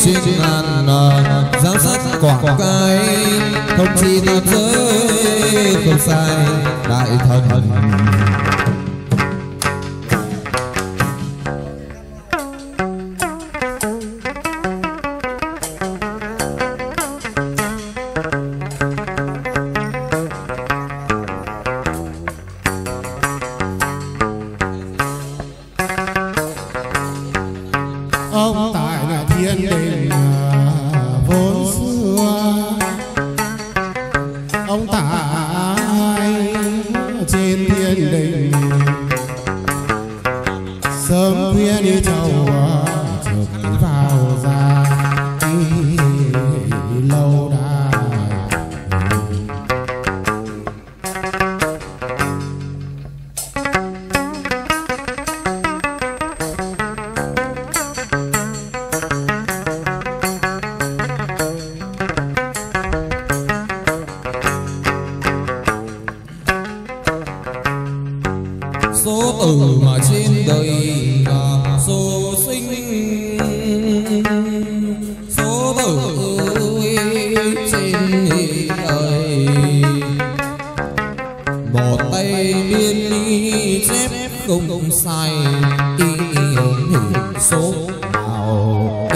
trên ngàn giám sát quảng cai không chi tam giới không sai đại thần. Ông tại là thiên đình vốn xưa, ông tại trên thiên đình sớm khuya đi chầu trực vào ra lâu đài. Số tử mà trên đời số sinh, số tử trên đời một tay biên ly chép không sai số nào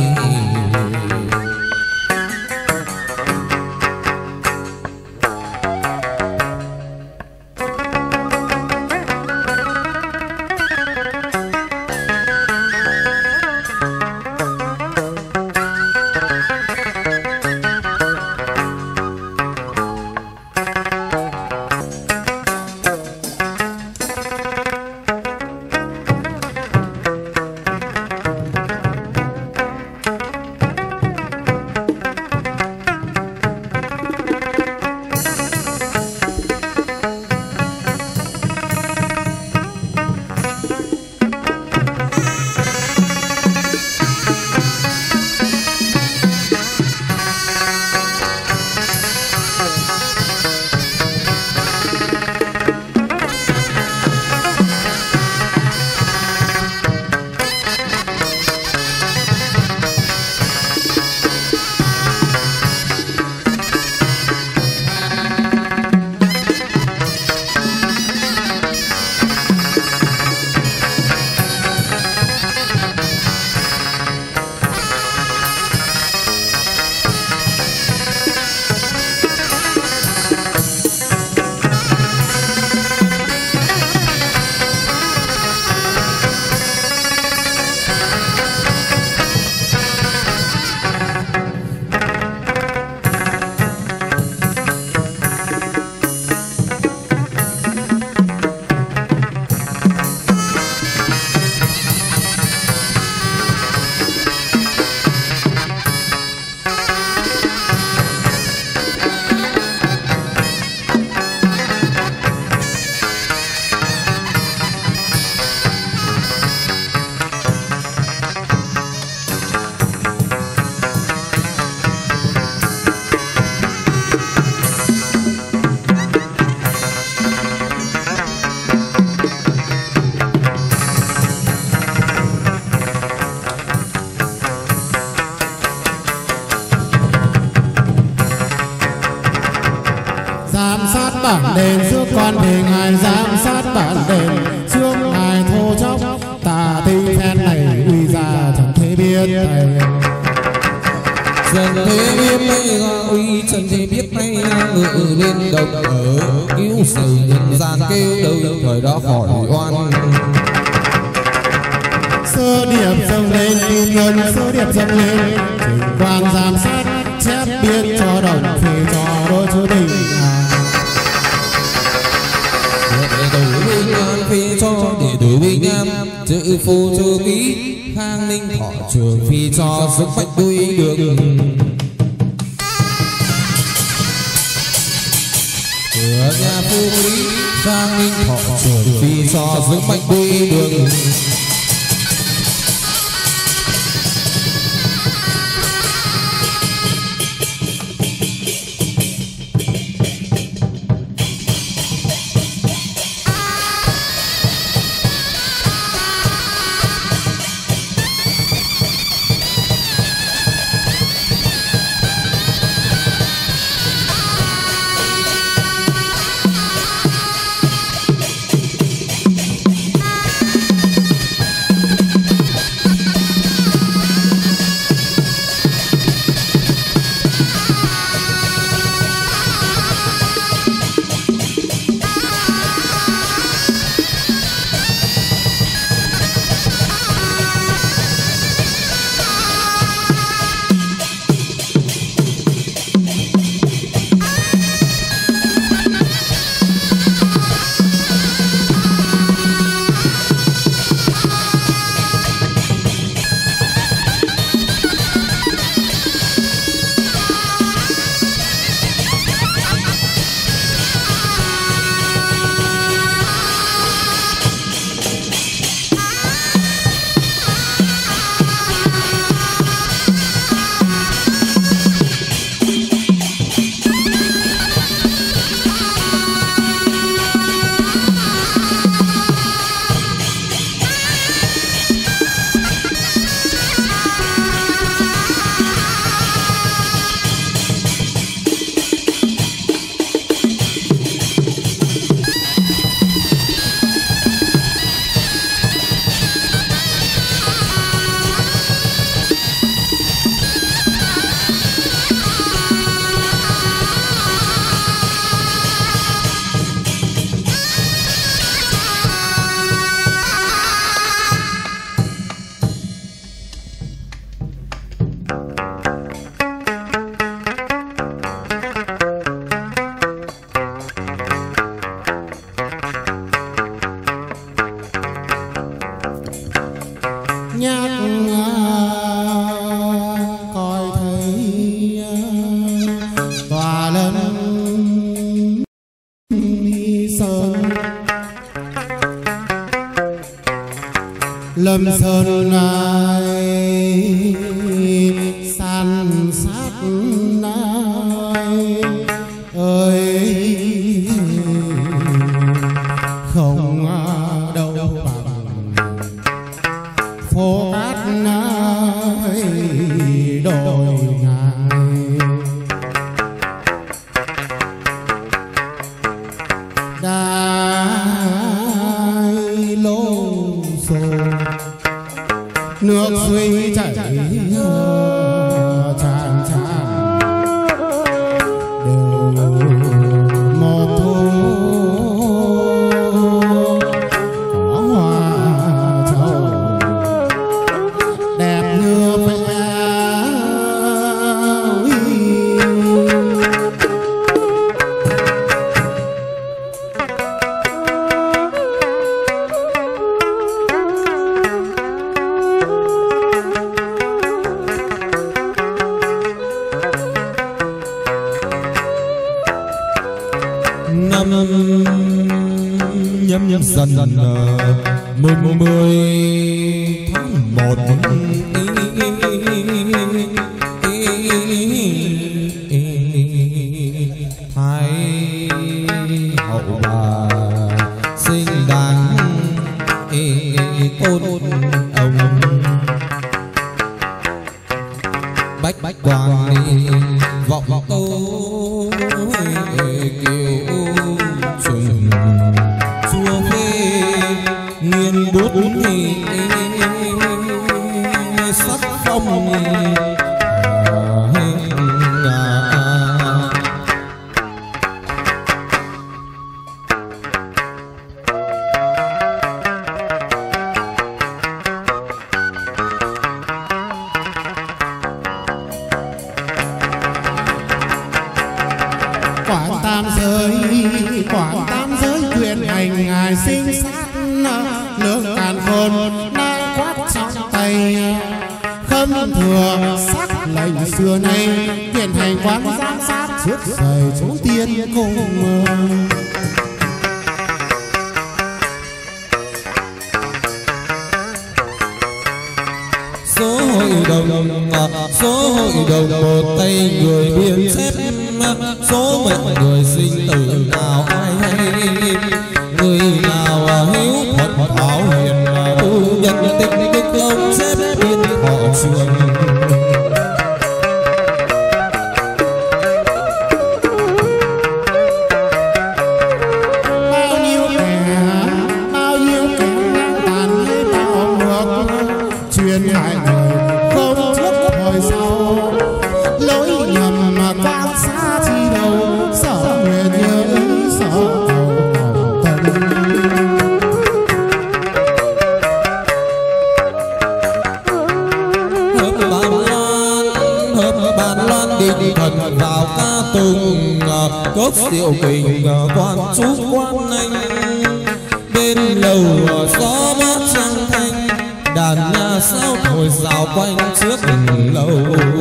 giám sát bản đền trước quan thì ngài giám sát bản đền trước ngài thô chốc tà tinh phen này uy ra chẳng thể biết thầy. Trần thế biết nay uy trần thế biết nay ngự lên đồng ở cứu sự nhân gian kêu đâu thời đó khỏi oan. Sơ điệp dâng lên tin ngân sơ điệp dâng lên trình quan giám sát chép biết cho đồng thì cho đôi chú đình đệ tử bình an phi cho đệ tử bình an chữ phu chữ ký khang ninh thọ trường phi cho sức bách đuôi đường cửa nhà phu lý khang ninh thọ trường phi cho sức bách đuôi đường. Lâm sơn này san sát này ơi không đâu bằng phố cát này đồi ngài đai lô xô nước suối chảy tràn tràn đều một thu có hoa trầu đẹp như vẽ. Năm nhâm dần mùng 10 tháng 1 Thái hậu bà sinh đàn tôn ông bách quang vọng tô trùng chua phê nghiền bút sắc phong quảng tam giới quyền hành ngài sinh sát nước càn khôn nay quát trong tay khâm thừa sắc lệnh xưa nay quyền hành quán giám sát trước rời chúng tiên cùng số hội đồng một tay người biên xếp số mệnh người sinh tử nào ai hay người nào hiếu thuận thảo hiền tu nhân tích cực lâu xếp biên họ trường bao nhiêu kẻ tàn hay tạo ngược truyền hại người không trước hồi sau lỗi nhầm mà quan sát chi đâu sợ nguyện nhớ sợ tần hợp bàn loan đi thần vào ca tùng cốc rượu bình quan chú quan anh bên lầu gió mát trăng thanh đàn nhà sao thổi rào quanh trước lầu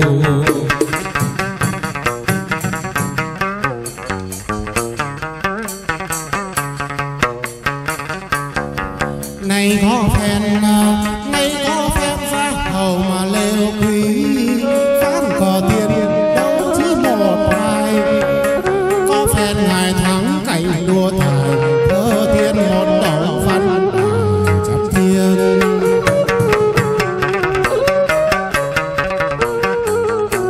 này có phen ra hầu mà lêu quý phát cờ tiền đâu chỉ một hai có phen ngài thắng cảnh đua thải thơ tiên một đầu văn chắp thiên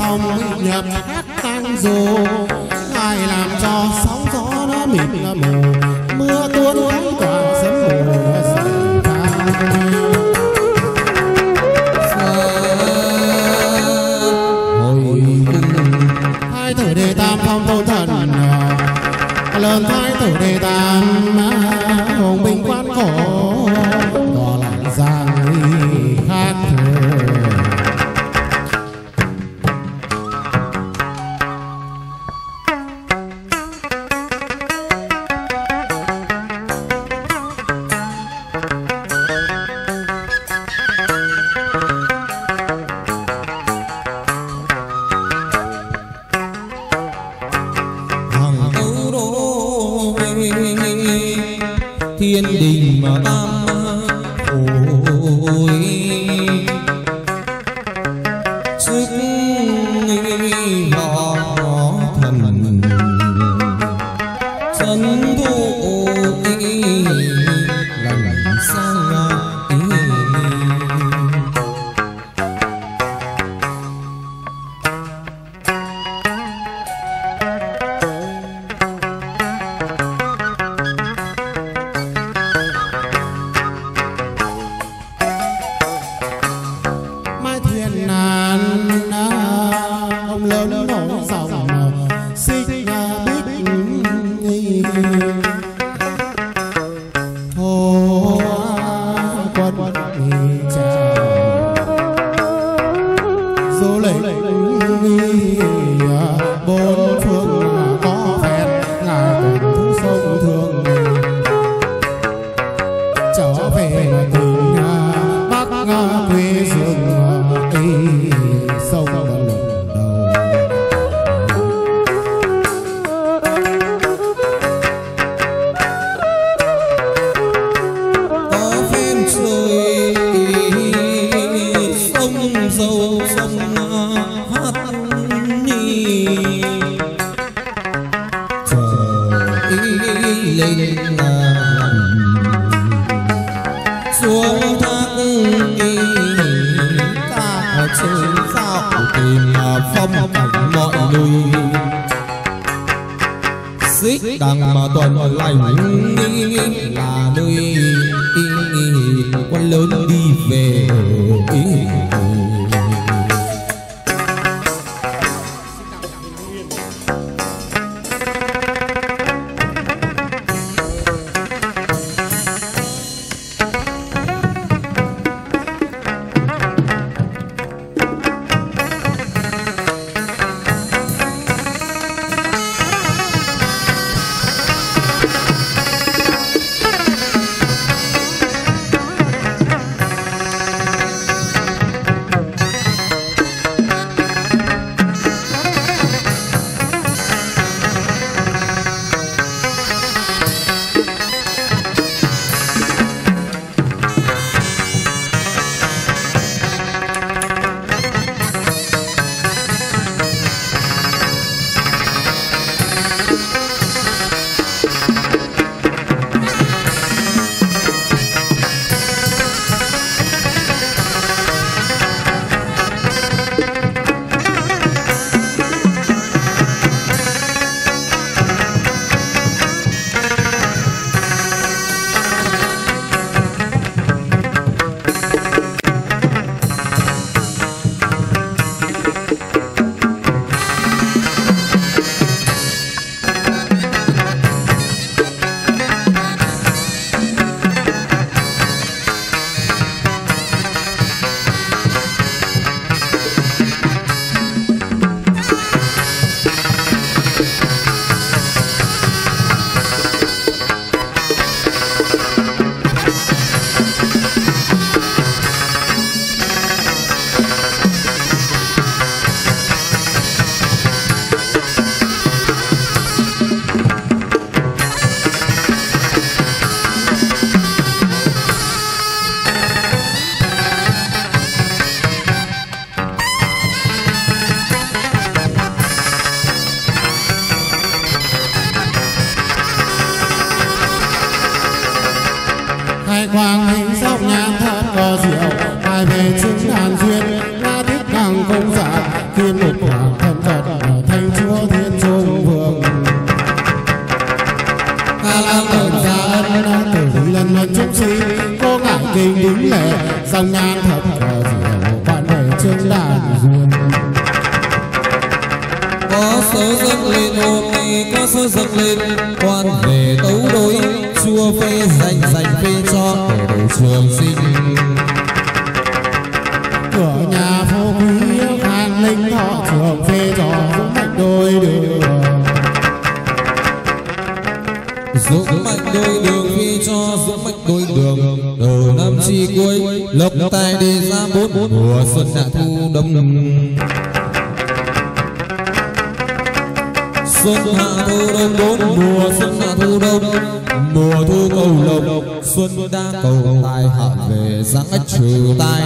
phong nhập hát tăng dù, ai làm cho sóng gió nó mịt mù, mưa tuôn cánh quả sấm mù dần than. Thái tử Đề Tam phong vô thần, lớn thái tử Đề Tam hùng binh quan khổ, đỏ lạnh giang khác thường. thiên đình mà tam hồi sức họ thần sân thụ lành sang ông lớn nổi dòng xích bích thô quân chào số lệnh bốn phương có phép ngài cùng sông thương trở về tình bắc quê dương sông lần đầu. Có phép rồi sông dâu sông hát ni trời lên xuống thác ta chơi sao tìm phong cảnh mọi nơi xích đằng mà tuần lành là nơi quan lớn đi về. trên đàn duyên. Có sớ dâng lên hôm nay, có sớ dâng lên quan về tấu đối, chua phê dành phê cho để trường sinh. Cửa nhà phú quý an linh họ trường phê cho dũng mạnh đôi đường. Dũng mạnh đôi đường phi cho dũng mạnh đôi đường. Đầu năm chi cuối lộc tài đi ra bốn mùa xuân hạ thu đông. Xuân hạ thu đông bốn mùa xuân hạ thu đông. Mùa thu cầu lộc xuân đã cầu tài hạ về giáng trừ tai.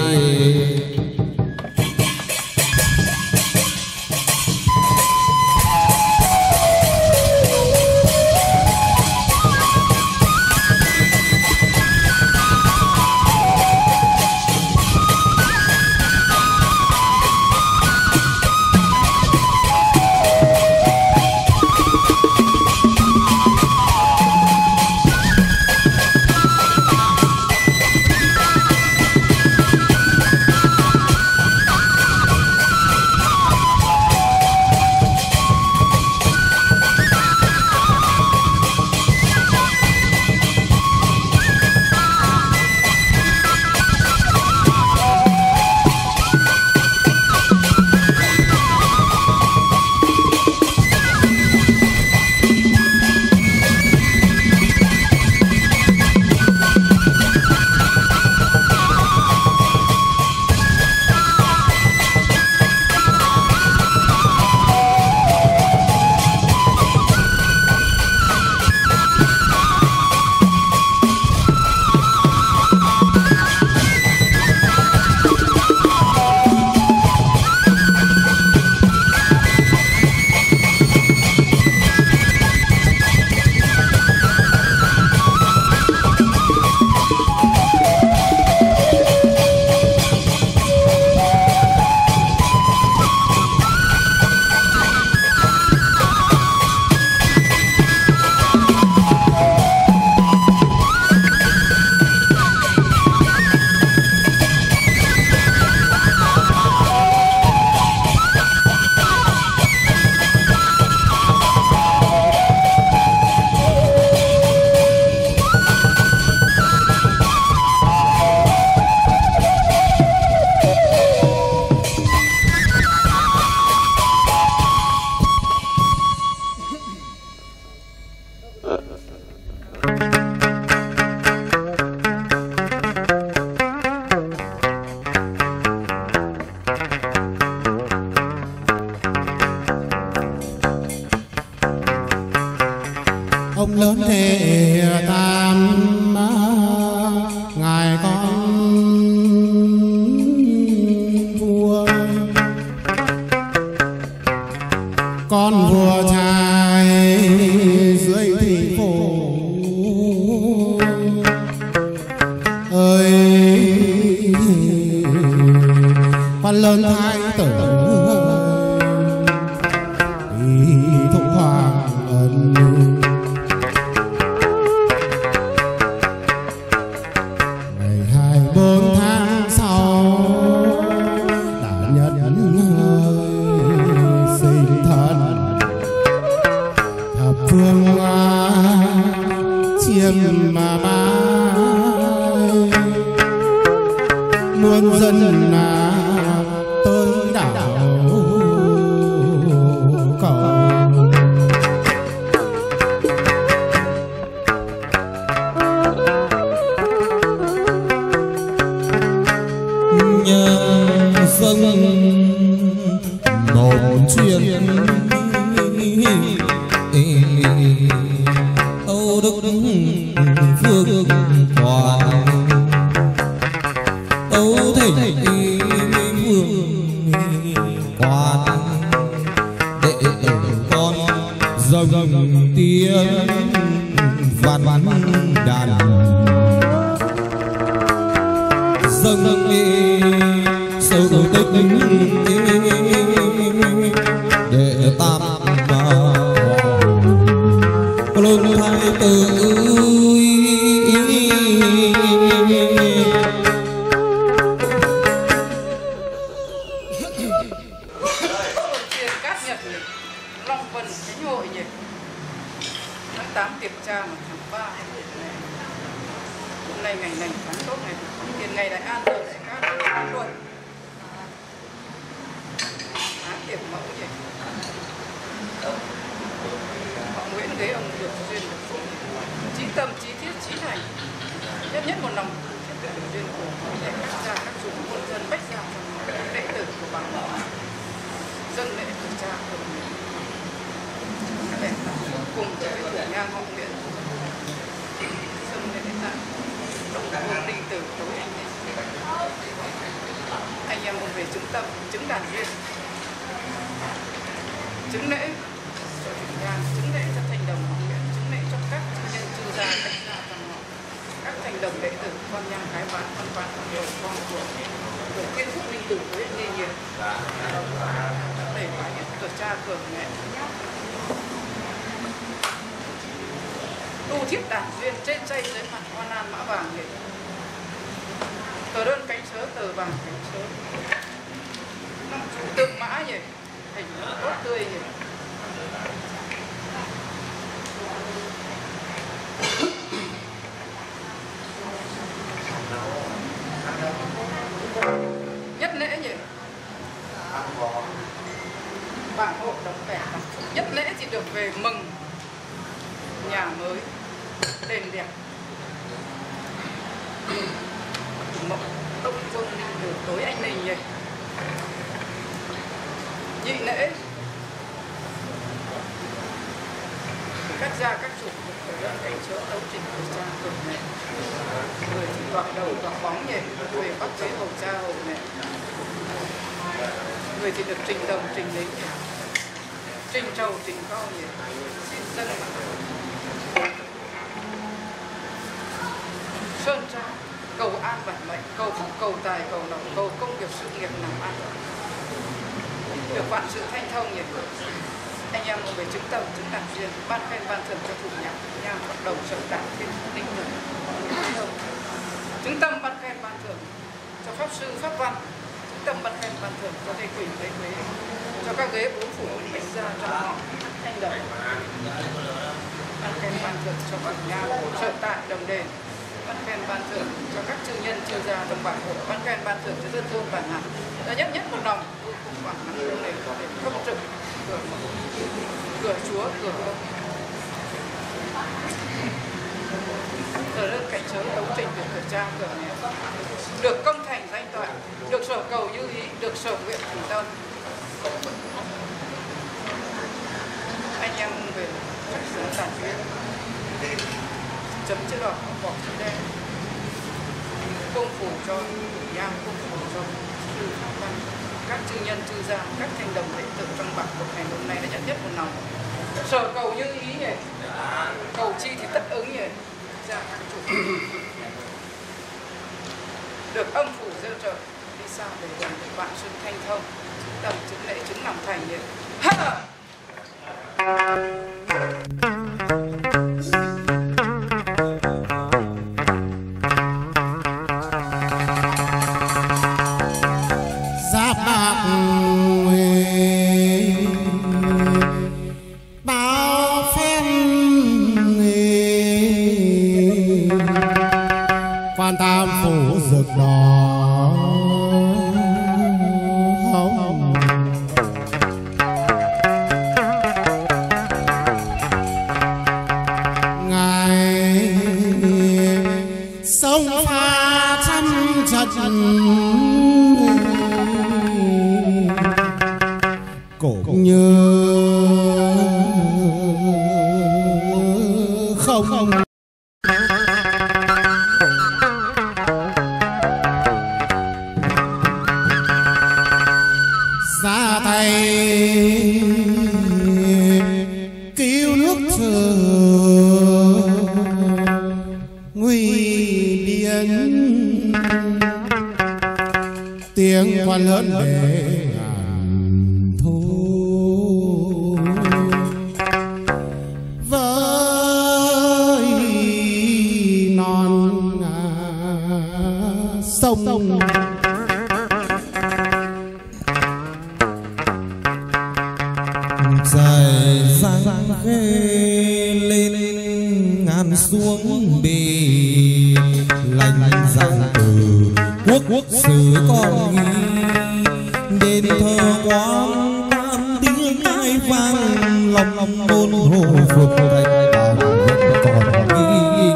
Ông lớn thề tam ngài con vua trai dưới thị phủ ơi, quan lớn thái tử thục hoàng ân. Ngày 24 tháng sau đã nhận sinh thần thập phương chiêm mà bay, muôn dân tới đảo cầu. Nhân dân một chuyện Âu Đức Vương Toàn Âu Thịnh Vương Quan đệ tử con dâng tiếng văn đàn dâng sự tích để tam luôn thái tử Tiền cát nhật nhỉ, Long Vân Khánh Hội nhỉ, tháng 8 tiệc cha mà tháng 3 hôm nay ngày lành tháng tốt này, tiền ngày đại an rồi đại cát luôn, tháng tiệc mẫu nhỉ, họ Nguyễn ghế ông được duyên chí tâm chí thiết chí thành, nhất nhất một lòng duyên của để các gia các chủ quân dân bách gia đệ tử của bà dân lễ của cha của mình để cùng với thủ nhang họ Nguyễn dân lễ tặng đồng quân đình tử tối anh em cùng về chứng tâm chứng đàn duyên chứng lễ cho thủ nhang chứng lễ cho thành đồng họ Nguyễn chứng lễ cho các nhân chư gia bách gia dòng họ các thành đồng đệ tử con nhang cái vạn con vạn nhiều con của Kiên Phúc Linh Tử với Lê Nhiệt để bài nhất cửa cha cửa mẹ tu thiết đàn duyên trên dây dưới mặt hoa lan mã vàng nhỉ, tờ đơn cánh sớ tờ vàng cánh sớ năm chủ tượng mã nhỉ, hình tốt tươi nhỉ. Nhất lễ nhỉ, bảng hộ đóng vẻ nhất lễ thì được về mừng nhà mới đền đẹp mộng đông phương từ tối anh này nhỉ. Nhị lễ các gia các chủ đơn cảnh chữa đấu trình của cha của mẹ, người thì gọt đầu gọt bóng nhỉ, người bắt chế hầu cha hầu mẹ, người thì được trình đồng trình lính nhỉ, trình trầu trình cao nhỉ, xin dân sơn tra cầu an vận mệnh, cầu phúc cầu tài cầu lộc, cầu công việc sự nghiệp làm ăn được vạn sự thanh thông nhỉ. Anh em về chứng tâm chứng đàn duyên ban khen ban thưởng cho thủ nhang bắt đầu trợ đảng thiên định được chứng tâm ban khen ban thưởng cho pháp sư pháp văn, chứng tâm ban khen ban thưởng cho thầy quỷ thầy quế, cho các ghế bốn phủ bách gia trong họ thanh đồng, ban khen ban thưởng cho các nhà trợ tại đồng đền, ban khen ban thưởng cho các chư nhân chư gia đồng bản hộ, ban khen ban thưởng cho dân thôn bản hạt, nhất nhất một lòng cùng bản hạt để không trực cửa chúa cửa công ở đơn cảnh chớ đấu trình được cửa cha cửa mẹ được công thành danh toại, được sở cầu như ý, được sở nguyện thành tâm. Anh em về các sứ giản duyên chấm chữ đỏ bỏ chữ đen cung phủ cho nhang, cung phủ cho sư pháp văn, các chư nhân chư gia, các thành đồng đệ tử trong bảng của ngày hôm nay là nhất nhất một lòng sở cầu như ý nhỉ, cầu chi thì tất ứng nhỉ, ra các chủ được âm phủ gieo trợ đi xa về gần để vạn sự thanh thông, tầm chứng lễ chứng lòng thành nhỉ. đại giang khê lên ngàn xuống bì lành giang từ quốc sử con nghi đền thờ quán tam tiếng ai vang lòng môn hồ phục thành bản vẫn còn ghi.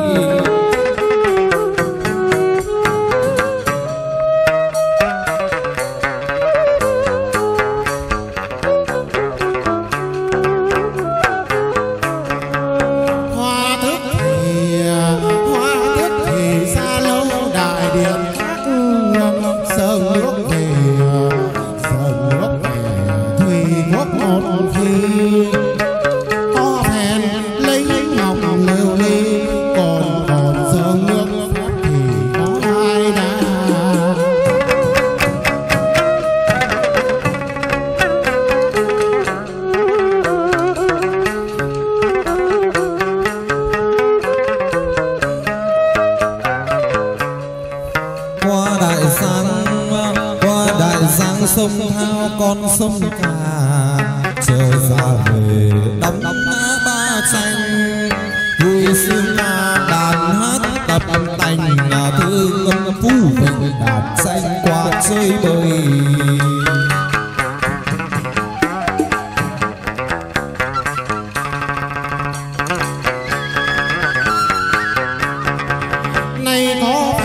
Sông thao con sông cả chờ ra về đóng ba tranh vui sương đàn hát tập tành thương ngâm phú vịnh đàn xanh qua chơi bời. Nay có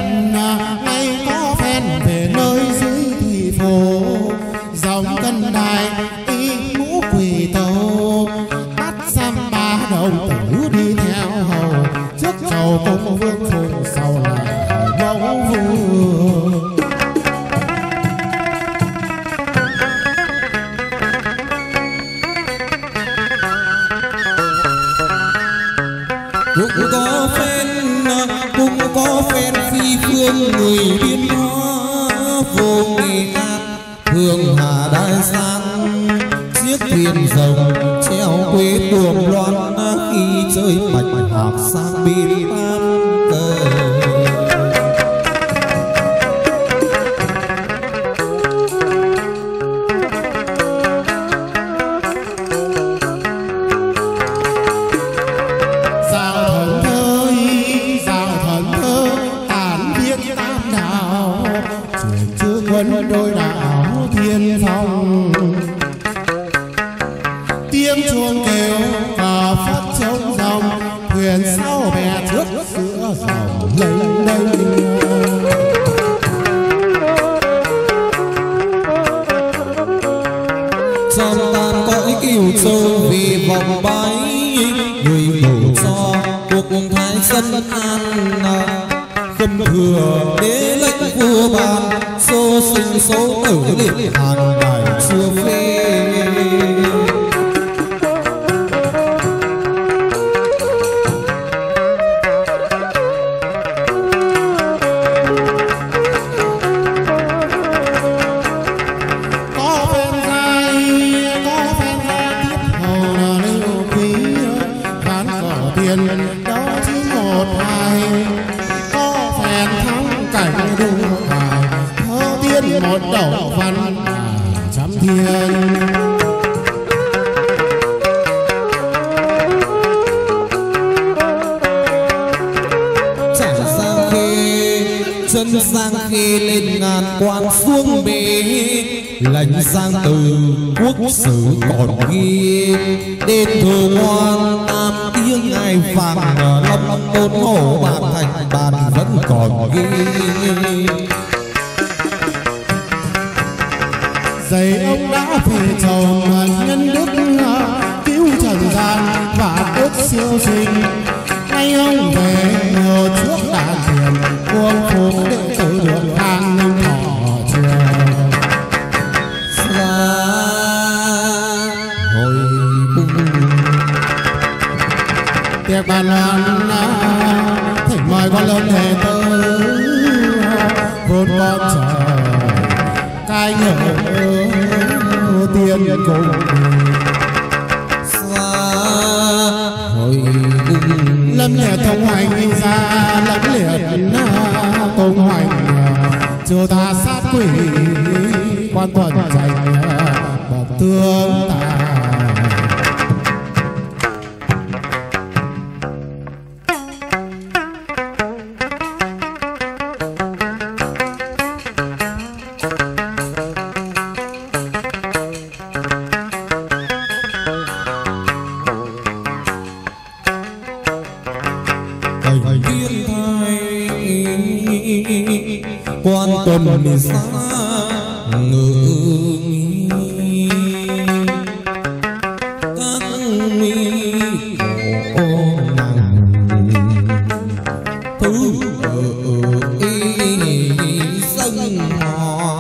phen về nơi dưới thị phố dòng cân đài y mũ quỳ tâu bắt xăm ba đồng tử đi theo hầu trước chầu công vương phùng sau lại mẫu vương. Cũng có phen phi phương người biên hóa vô nghị ngạn hương hà đại giang chiếc thuyền rồng treo quế tuồng loan khi chơi bạch hạc sang bên tam cờ. Đôi đảo thiên phong tiếng chuông kêu cờ phất trống rồng thuyền sau bè trước giữa dòng lênh đênh. Trong tan cõi kiều châu vì vòng bay người bầu cho cuộc thái dân an khâm thừa đế lệnh vua ban số sinh số tử liệt hàng ngày xưa phê. Có phen ra tiếp hầu lưu quý ván cỏ tiền đó chỉ một hai có phen thắng cảnh đua bài thơ tiên một đầu văn trăm thiên. Chân sang khê lên ngàn quan xuống bể lành sang từ quốc sử còn ghi đền thờ ngoan tam tiếng ai vàng lâm môn hổ bạc thành bàn vẫn còn ghi. Dạy ông đã về chồng nhân đức cứu trần gian và ước siêu sinh. Nay ông về ngồi trước đàn thuyền quân phục đệ tử được an ninh thọ trường. Hồi cung tiệc bàn loan thỉnh mời con lớn đệ tử vốn con trời cai nhớ tiên cùng. Lâm liệt thông hành ra lâm liệt thông hành chưa ta sát quỷ quan tuần dành bậc tương tài tuần xa ngự các mi cổ nàng thứ sân họ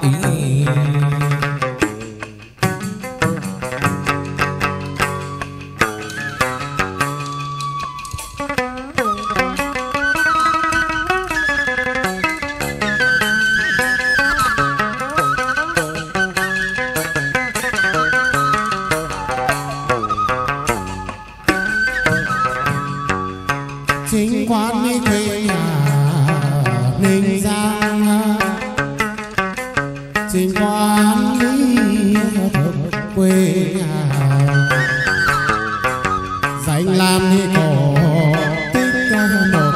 chính quán đi quê nhà Ninh Giang, chính quán đi quê nhà danh làm đi cổ tích một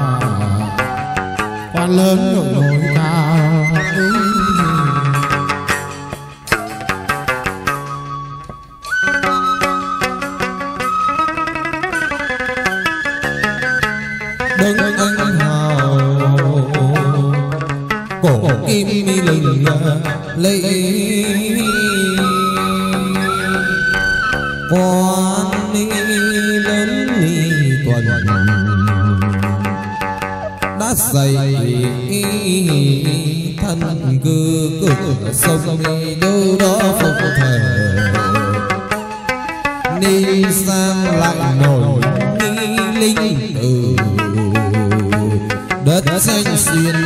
quan lớn nổi cao. đấng anh hào cổ kim mi lừng lấy quan mi lớn mi tuần đã dày thân cư cửa sông mi đâu đó phục thờ đi sang lại nổi ni linh từ đất xanh xuyên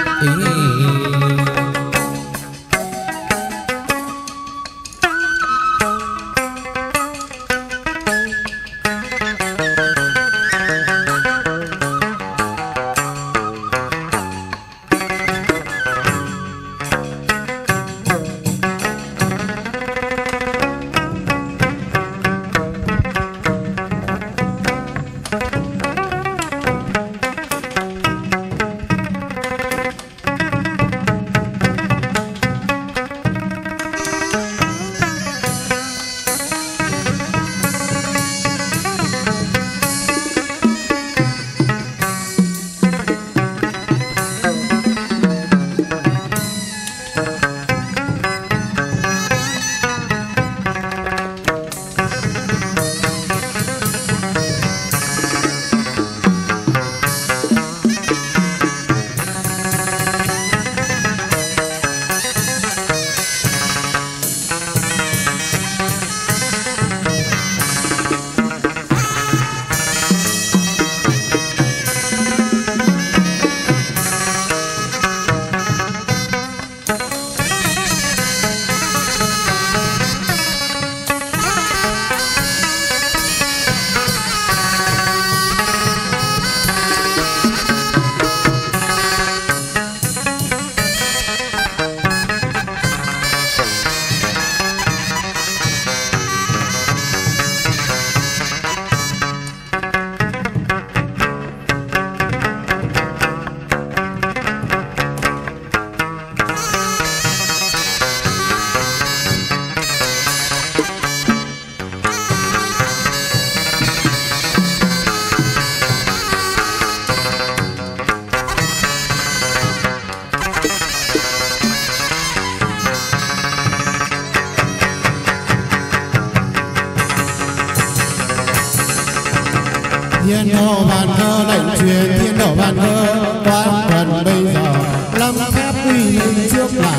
thiên độ bàn cơ lệnh truyền thiên độ bàn cơ quan quần bây giờ lâm phép uy linh trước là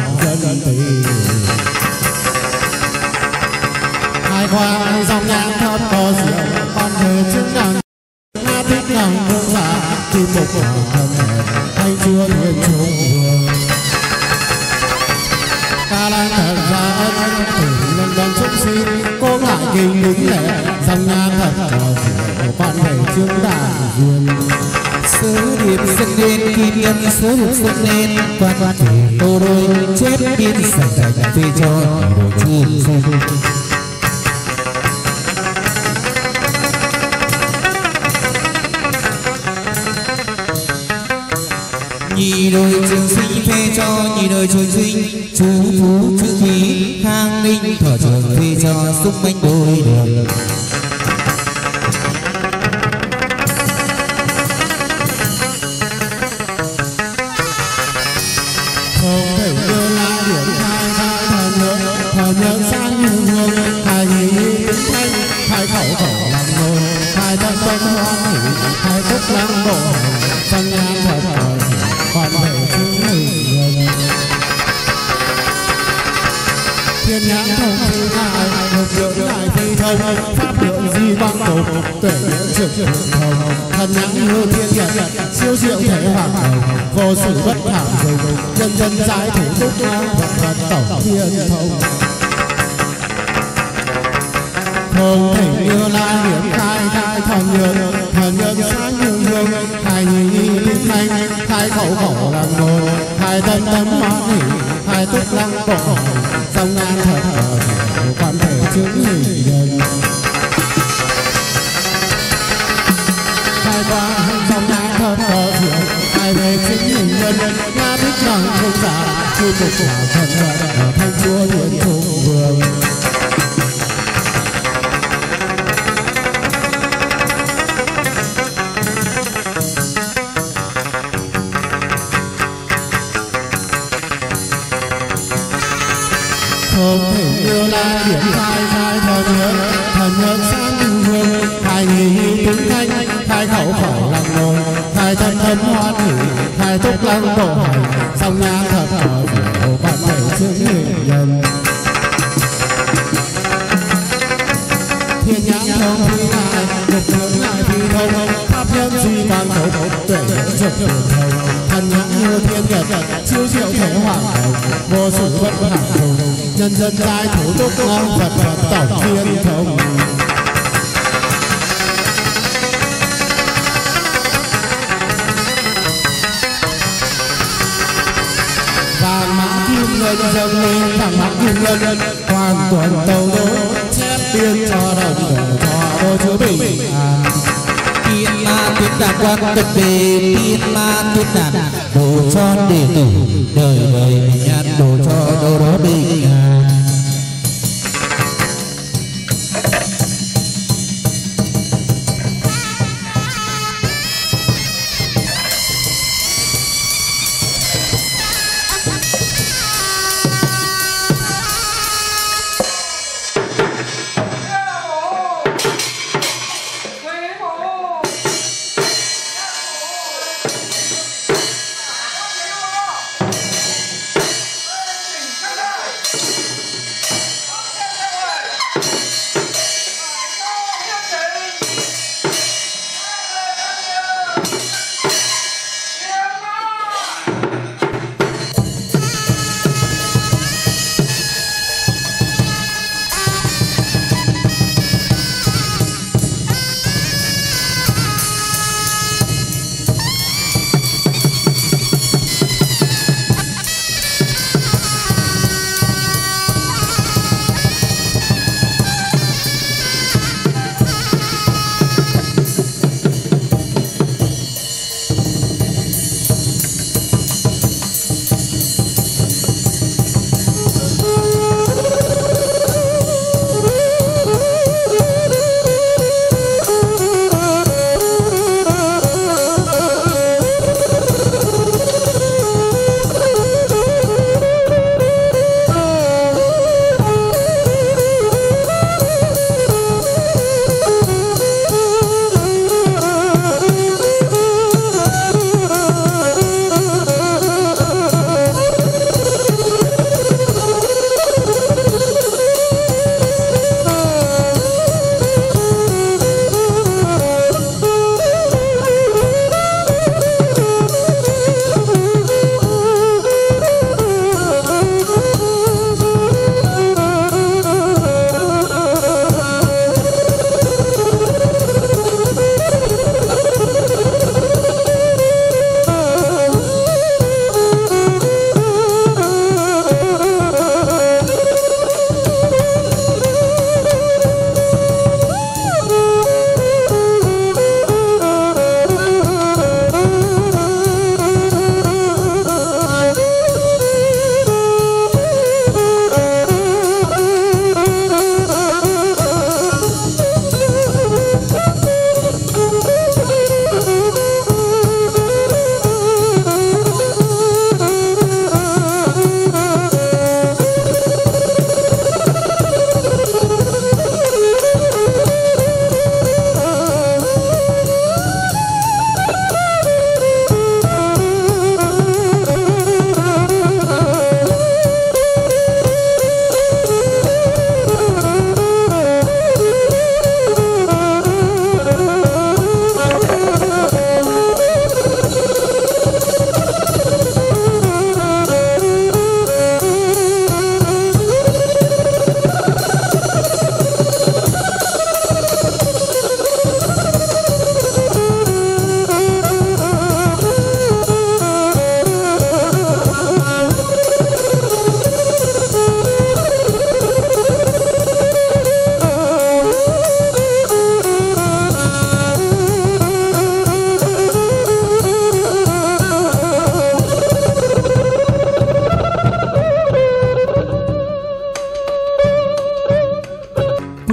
dân tình hai khoa dòng nhãn thấp có rượu con thờ chứng đàn na thích lòng thương giả khi một thân hay chưa thuyền chung ca lan thật ra ân thử lần lần chúng sinh cô ngại kinh đứng lệ dòng nhãn thật có rượu con thờ chứng đàn duyên sứ điệp dựng lên kim nhân sứ điệp dựng lên quan quan tô đôi chết biên sạch sạch vì cho đồ chim nhị đôi trường sinh phê cho nhị đôi trường sinh chú phú chữ khí khang ninh thở trường phê cho xúc bánh đôi đường thiên nhãn thông phi ngại một lượng lại phi thông pháp lượng di quang tục tuệ lượng trực thượng thông thần nhãn như thiên nhật siêu diệu thể hoàng hồng vô sự bất thảm dùng nhân dân giải thủ túc vật tổng thiên thông không thể như lai hiển khai khai thần nhân sáng như hương khai nhi tinh thanh khai khẩu khẩu làm ngôn khai tâm tâm hoan hỷ khai túc lăng bộ sông an thật quan thể chứng hình nhân khai qua sông an thật khai về chứng hình nhân nga thích rằng không giả chu cục quả thần vận thanh chúa thiên trung vương không thể như lai điểm khai khai thần nhân sáng như hương khai nghi tính thanh khai khẩu khẩu làm ngôn khai thân tâm hoan hỷ khai túc lăng độ hành song nhãn thật diệu bản thể chứng hình nhân thiên nhãn thông phi ngại một hướng lại phi thông pháp nhân di quang tục tuệ trực thượng thông thần nhãn như thiên nhật siêu diệu thể hoàng hồng vô sự bất hảo hùng nhân dân giai thủ túc vật tổng thiên thông vàng mã kim ngân dâng lên vàng mã kim ngân hoàn tuần tàu đỗ chép biên cho đồng cho đôi chúa bình an tiên ma tuyết đàn quan tịch về tiên ma tuyết đàn đồ cho đệ tử đời đời nhạt đồ cho đâu đó bình an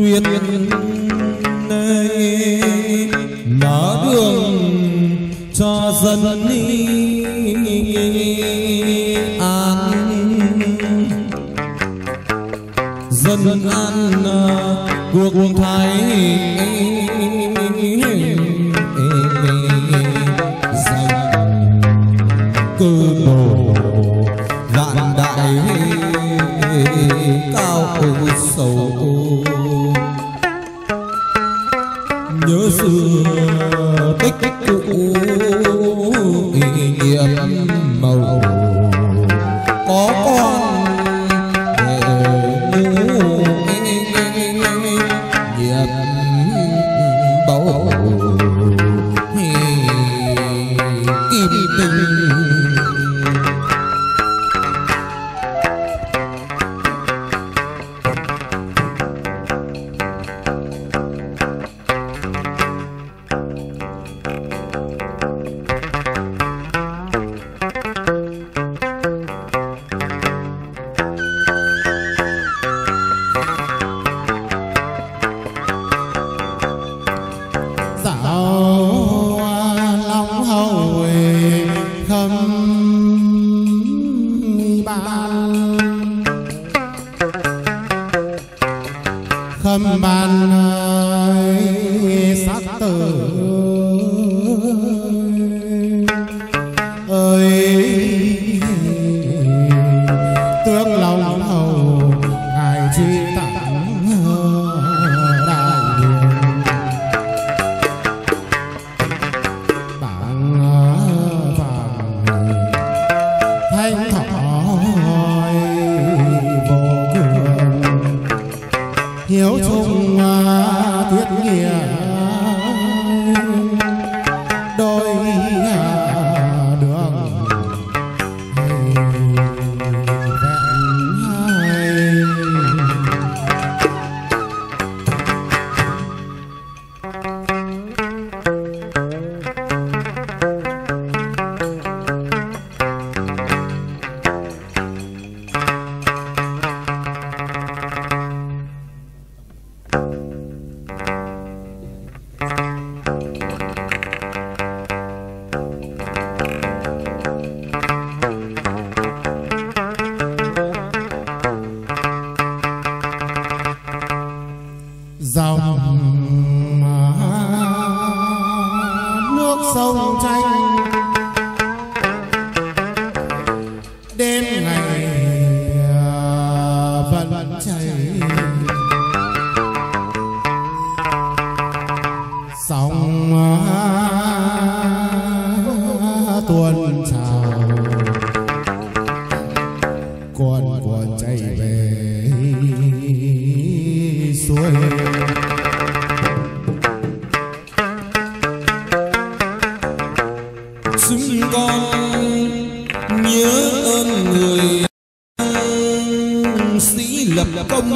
tuyên mở đường cho dân an, dân an quốc thái dành cơ đồ vạn đại cao sầu nhớ xưa tích cũ nghiệm màu có con để nghiệp báu kim tinh. Khâm ban sắc tử ơi tướng lòng hầu ngài chi tặng đại bảng vàng thanh thỏi vô cường hiếu chung tiết nghĩa đôi đường dòng nước sông tranh đêm ngày vẫn chảy sóng tuôn trào cuồn cuộn chảy về suối. Chúng con nhớ ơn người sĩ lập công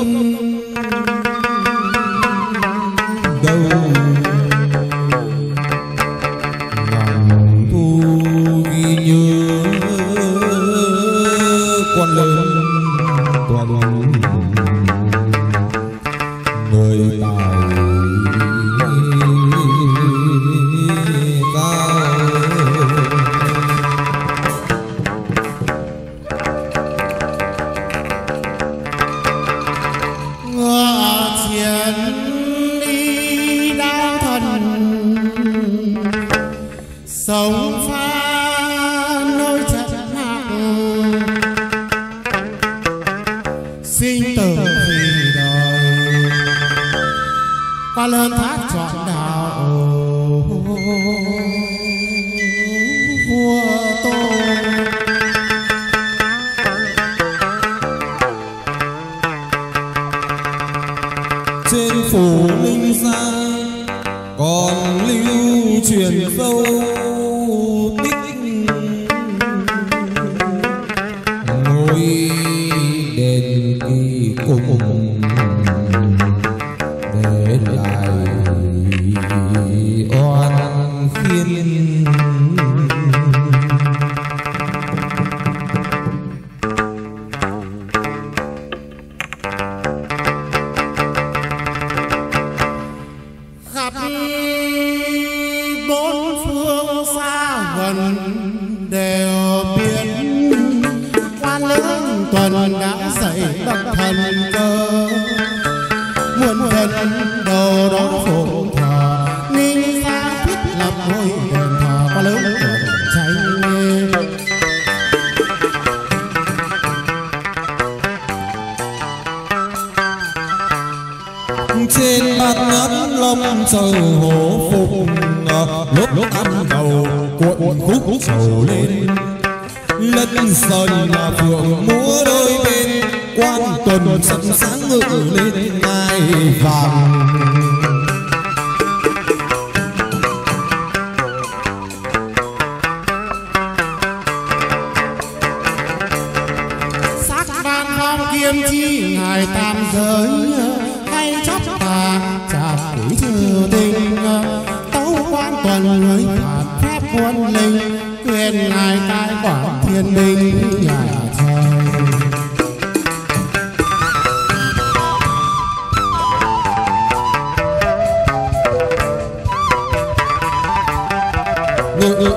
đầu lòng thu ghi nhớ quan lớn toàn người tài sống pha nơi trận hạc sinh tử vì đời qua lớn thác chọn đạo vua Tô. Trên phủ Linh Giang còn lưu truyền sâu tích ngôi đền kỳ cùng để lại oan khiên. thần cơ muôn thần đầu đó phụng thờ ninh gia thiết lập ngôi đền thờ quá lớn của tranh trên bát ngát long châu hổ phục lúc ăn đầu cuộn khúc trầu lên lân sơn phượng múa đôi bên quan tuần sẵn sáng ngự lên ngai vàng sắc ban phong kiếm chi ngài tam giới hay chóc tà chạm quý trừ tình tấu quan tuần người phạt phép quân linh quyền ngài cai quản thiên binh nhà trời ngự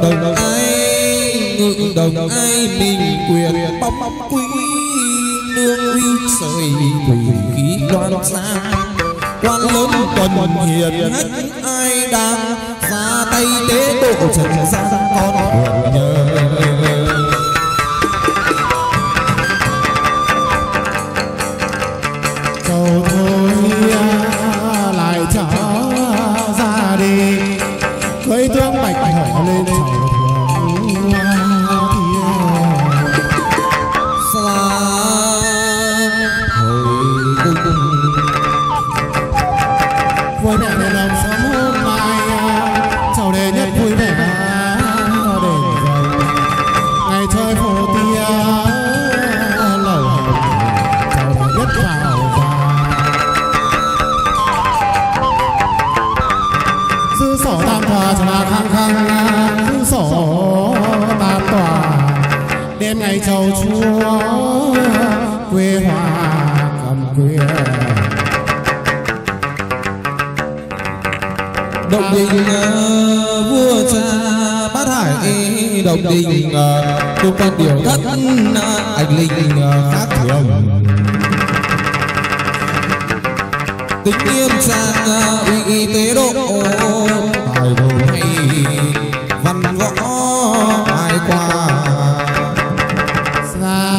đồng ai mình quyền bóng quý nương uy sợi quỷ khí đoan sang quan lớn tuần hiền hách ai đang ra tay tế độ trần gian con buồn nhớ cầu thôi lại trở ra đi cưới tướng bạch hổ lên chầu vui vẻ đèn lồng sớm hôm mai chầu đề nhất vui vẻ để dầu ngày chơi phổ tia lẩu chầu đề nhất vào dư sổ tam tòa cho là khang khang dư sổ tam tòa đêm ngày chầu chúa quê hoa cầm quyền động đình vua cha bát hải động đình tung con điều thất anh linh khác thường tính nghiêm trang uy tế độ tài đồ hay văn võ ai qua xa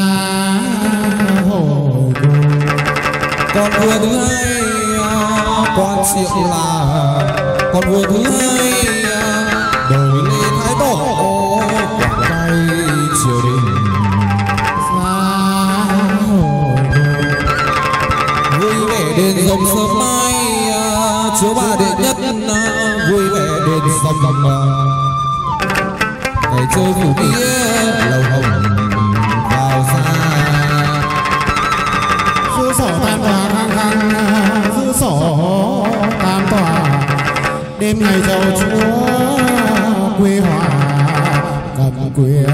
hồi con vua thứ hai con triệu là con vua thứ hai đời lê thái tổ quảng tây triều đình xa hồi vui vẻ đền rồng sớm mai chúa ba đệ nhất vui vẻ đền rồng ngày chơi phủ nghĩa lầu hồng vào xa dư sổ tam tòa khang khang dư sổ tam tòa đêm ngày giàu chúa quê hòa cầm quyền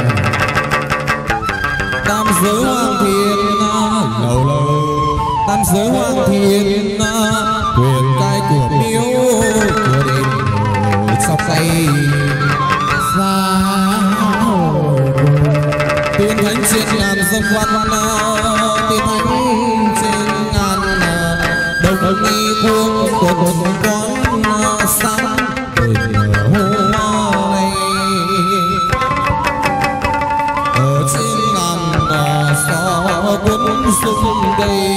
tam giới hoàng thiên lâu lâu tam giới hoàng thiên quyền cai của miếu của đền sọc tay xa hồi tiên thánh trên ngàn dâm văn tiên thánh trên ngàn đồng nghi quân quần quán sáng đền hoa này ở trên ngàn gió cuốn sung đầy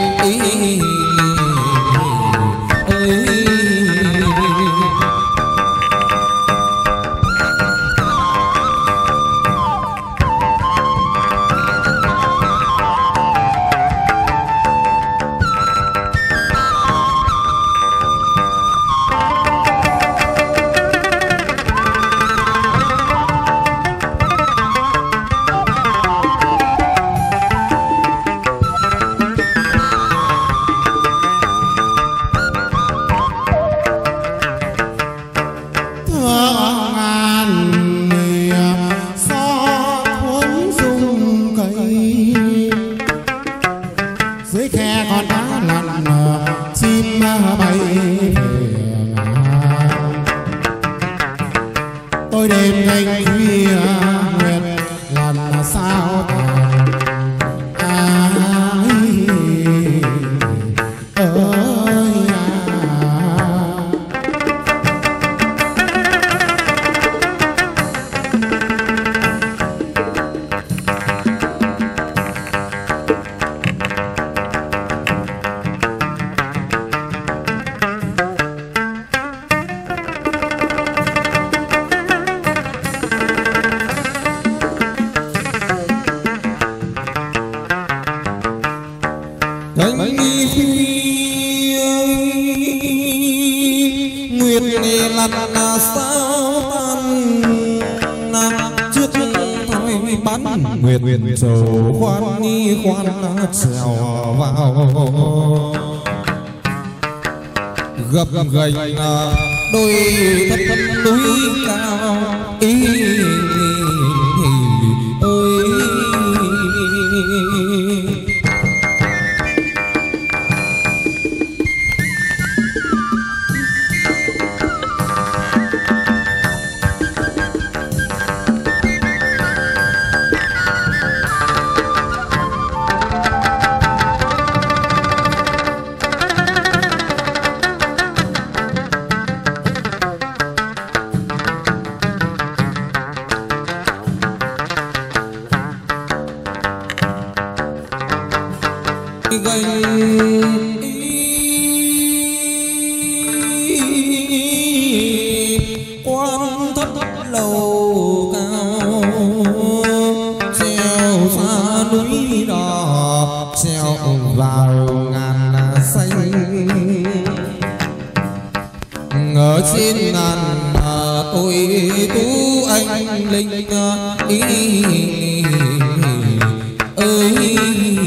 tôi đêm canh khuya nguyệt làm sao tàn ai cánh khuya nguyệt lặn sao tan trước thôi bắn nguyệt trầu khoan ni khoan trèo vào gập gành đôi thấp núi cao ý ơi quan thấp lầu cao treo xa núi đỏ treo vào ngàn xanh ở trên ngàn tôi tú anh linh ý ơi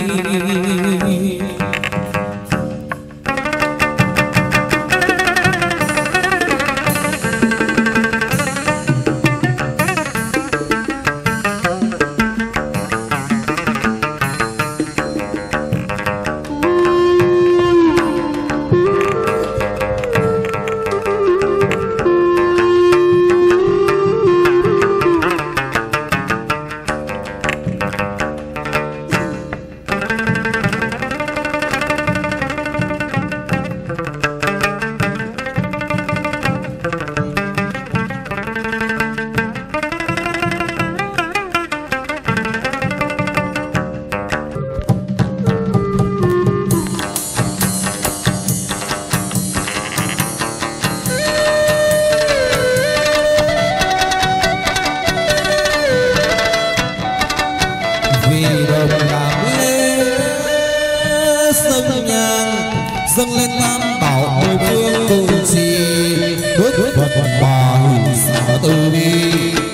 dâng lên tam bảo mười phương cùng trì bước phật bà xả từ bi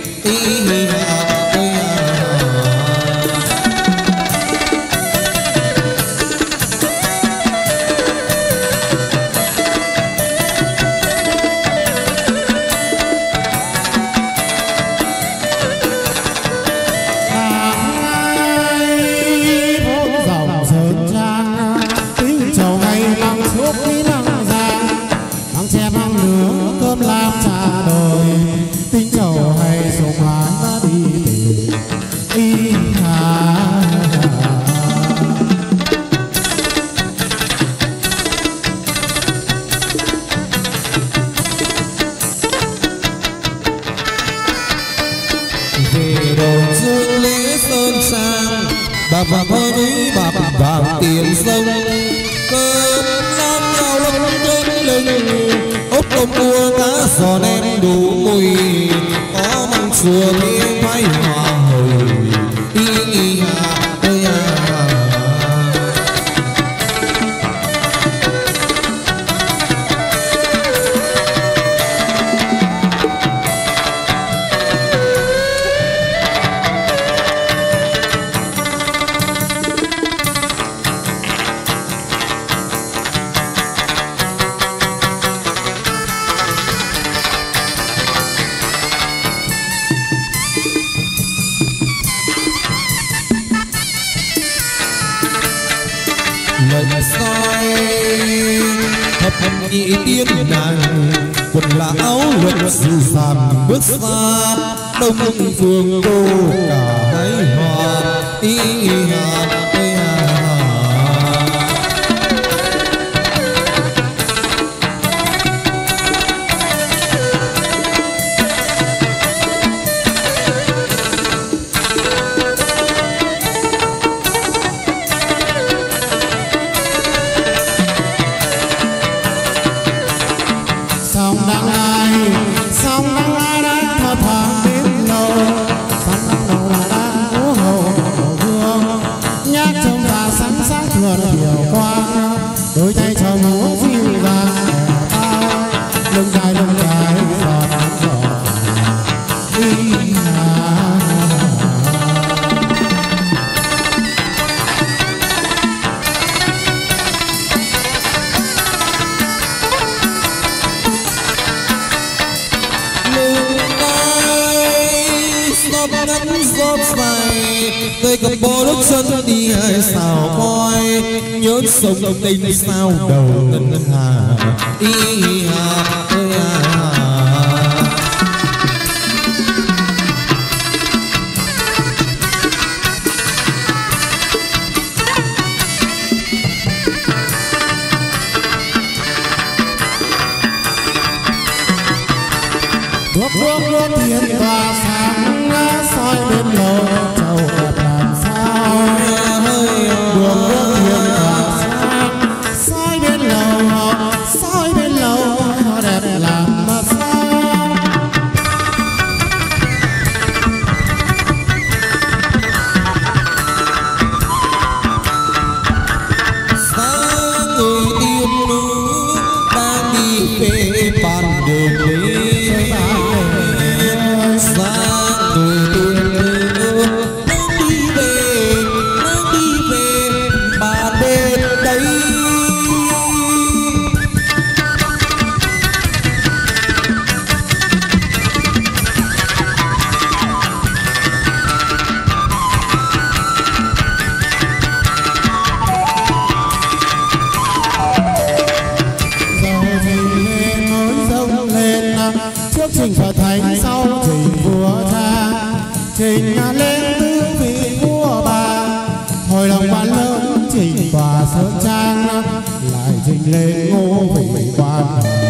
và có núi bạc vàng tiền sông cơm lam nhau lông trên lưng ốc tôm cua cá giò nem đủ mùi có măng chùa tiếng phái hòa hồi y ơi lần sai thập nhị tiên nàng quần là áo luật sự giảm bước xa đông phương cô cả hai hòa ý vượt điều qua đôi tay cho múa dịu dàng lưng dài giọt giót dài tay cầm bó đốt chân đi hai sao coi nhớ sông tình sao đầu ngân hà y hà ơi đuốc thiên tỏa sáng soi bên lầu trầu đẹp làm sao đuốc thiên tỏa sáng soi bên lầu đẹp làm sao sáng người tiên nữ đang đi về bàn đêm trình Phật thánh sau trình vua cha trình lên tứ vị vua bà hồi lòng ban lớn trình tòa sơn trang lại trình lên ngô vị quan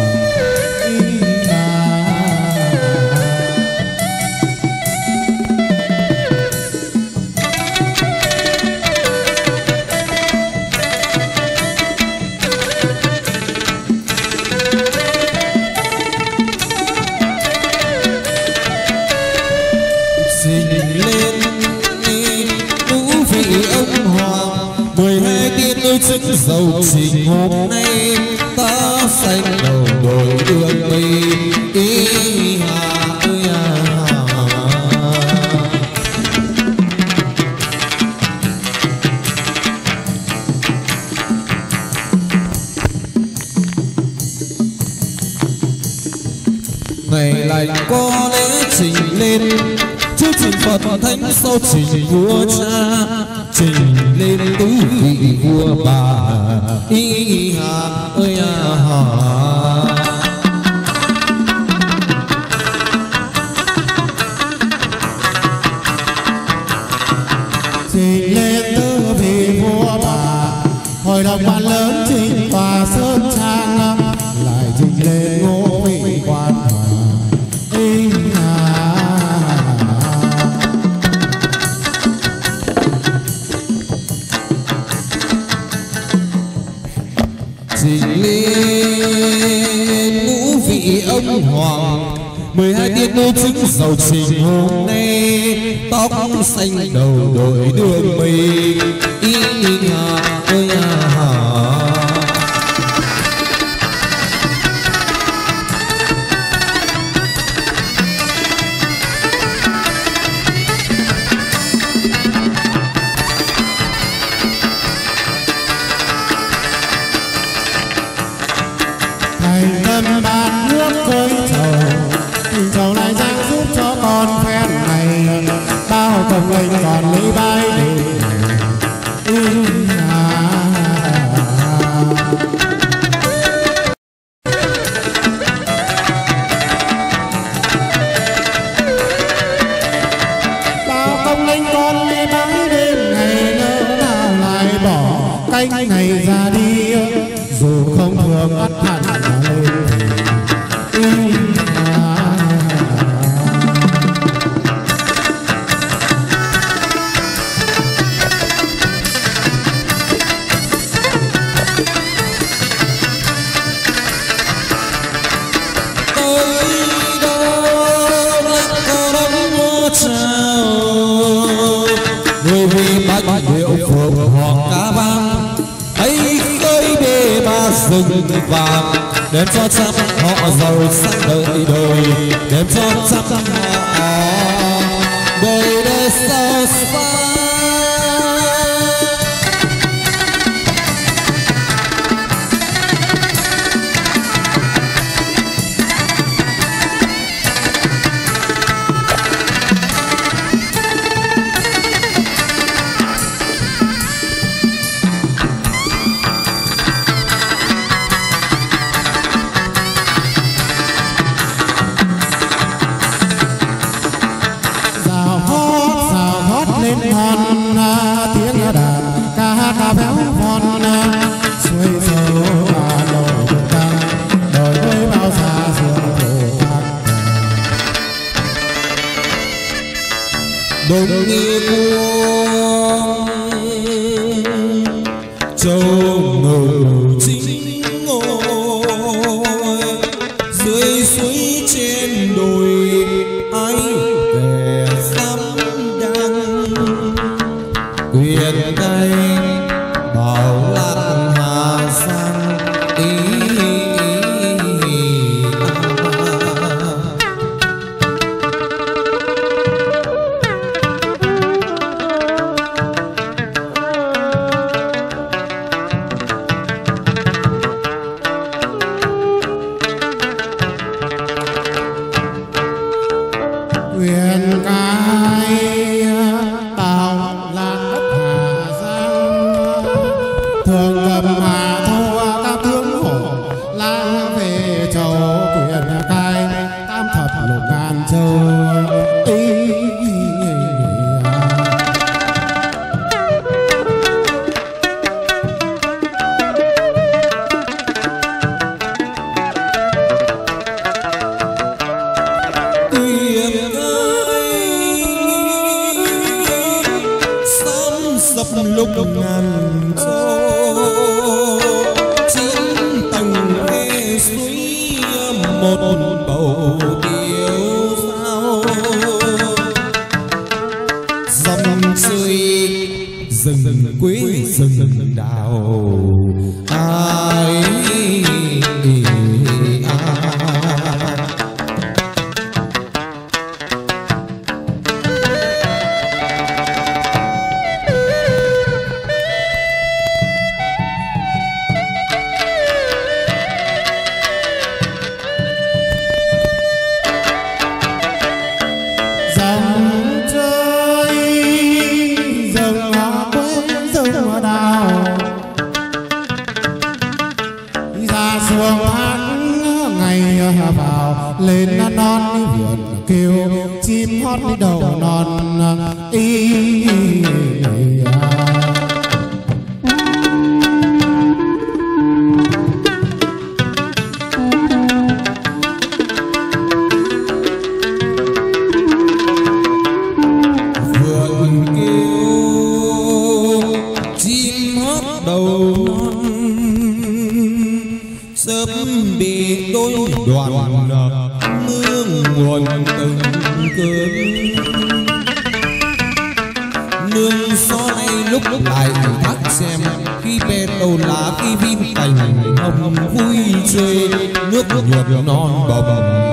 chức dầu trình hôm nay ta xanh đầu đổi đường mây ý hà ơi ngày lành có lẽ trình lên trước trình Phật thánh sau trình vua cha trình lên tứ vị vua bà y hà ơi hà trình lên tứ vị vua bà hồi đồng ban lớn trình tòa sơn trang lại trình lên ngô vị quan y trình lên ngũ vị ông hoàng 12 tiên nữ chức dầu trình hôm nay tóc xanh đầu đội đường mây y hà ơi hà bát nước cơi trầu lại giang giúp cho con phen này bao công linh còn lấy bay bao công linh con lấy bay đêm ngày nữa nào lại bỏ canh này ra đi dù không thường ắt hẳn lên người vì bách điệu phượng họ cá vang rừng vàng, đêm cho trăm họ giàu sang đời đời, đêm cho trăm họ đời đời sao xa. Tiếng đàn ca béo von xuôi sâu và đồi ca đồi với bao xa sương thổ thác đông nghi cuông châu ngầu chính ngồi dưới suối trên đồi ai về dám đăng quyền canh bảo lạc hà sang quyền cai bảo lạc hà giang thường cầm hà thua các tướng hổ la về châu quyền cai tam thập lục ngàn châu lúc ngàn châu chín tầng ê suối một bầu tiêu sao dòng chơi rừng quế rừng đào ai lên non vườn kêu chim hót đi đầu non vườn kêu chim hót đầu non sớm bị đôi đoàn mương nguồn từng cơn nương gió nay lúc lại thác xem khi bè tàu lá khi vin cành hồng vui chơi nước nhuộm non bồng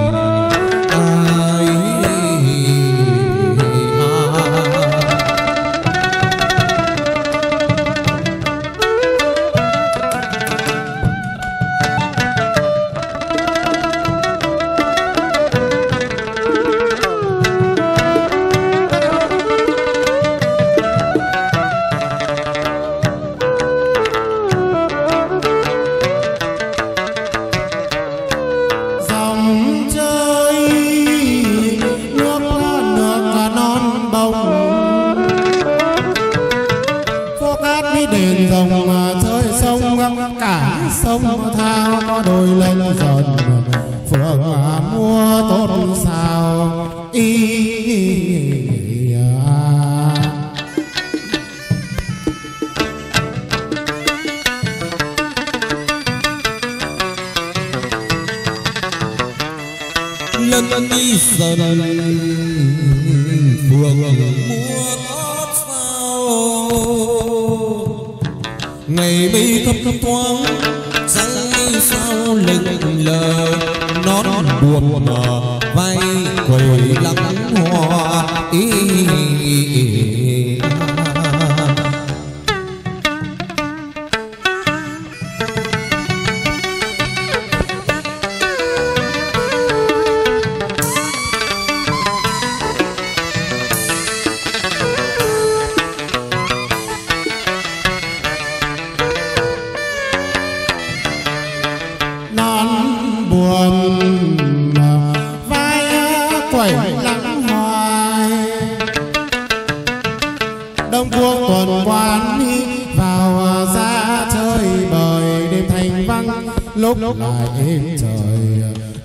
đền rồng chơi sông cả sông thao có đôi lên dần phượng mua tốt sao lần đi dần phượng mua tốt sao ngày mây thấp thoáng trăng tay sau lưng lờ nón buồm vai quầy lắng hoa lúc lại êm trời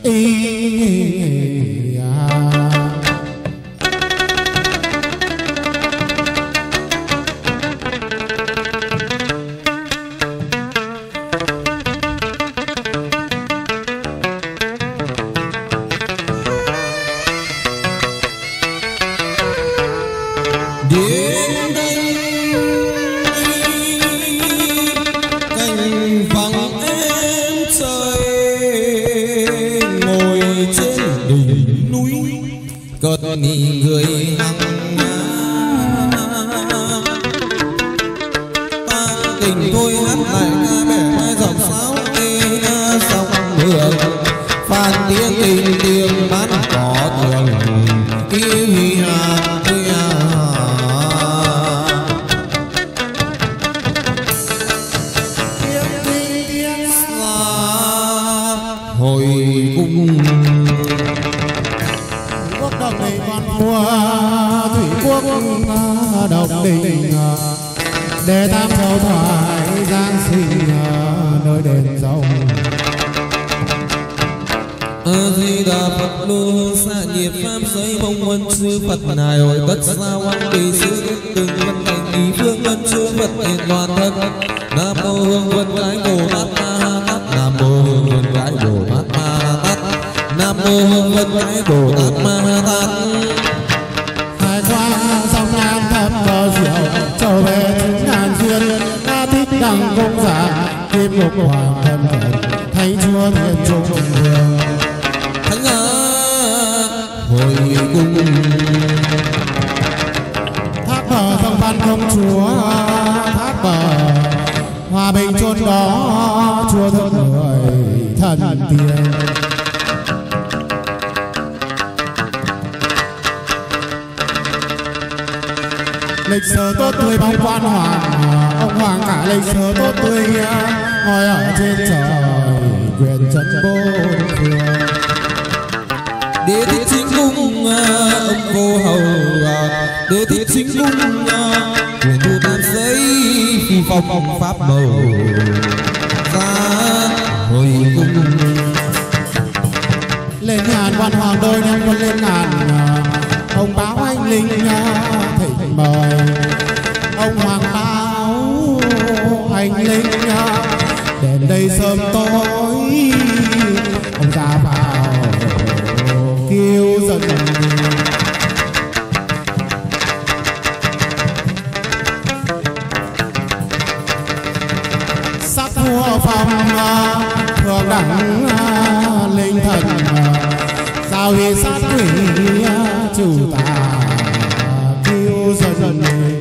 để tham châu thoại giang sinh nơi đền rồng. A Di Đà Phật lô hương xa nhiệt pháp giới mong huân sư Phật nài hội tất xa quan kỳ sư từng vân thành ý phương ân sư Phật hiện toàn thân. Nam mô hương vân gái Bồ Tát Ma Ha Tát. Nam mô hương vân gái Bồ Tát Ma Ha Tát. Nam mô hương vân gái Bồ Tát Ma Ha Tát. Hải qua sông Nam thập bờ diệu trở về chúng ngàn duyên A Thích đẳng công giả kim mục hoàng thân thần thánh chúa thiên trung vương thánh hồi cung thác bờ thông văn công chúa thác bờ hòa bình chốn đó chúa thương người thần tiên. Lịch sử tốt tươi bóng quan hoàng ông hoàng cả lịch sử tốt tươi ngồi ở trên trời quyền trấn bốn phương. Đế thích chính cung ông vô hầu đế thích chính cung quyền thu tam giấy phi phong pháp màu ra hồi cung. Lên ngàn quan hoàng đôi đem quân lên ngàn ông báo anh linh thịnh mời ông hoàng báo anh linh đến đây sớm tối ông ra vào kêu dần. Sắc vua phong thường đẳng linh thần sao vì sát quỷ chủ tà kêu dần.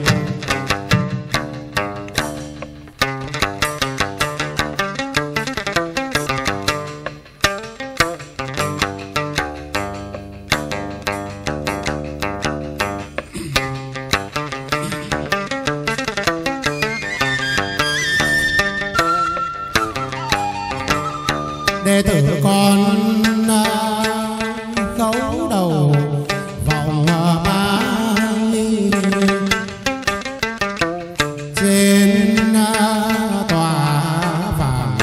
Đệ tử con khấu đầu vòng ba ly trên tòa vàng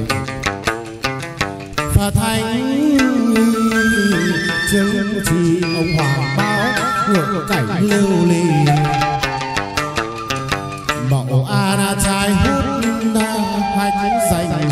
Phật thánh chứng chỉ ông hoàng báo ngược cảnh lưu ly mẫu a trai hút hạnh danh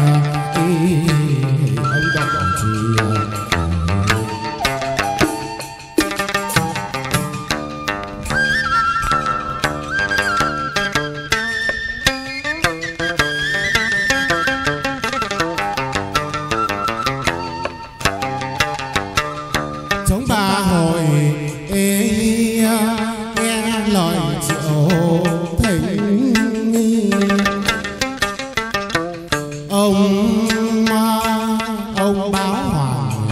ông báo hoàng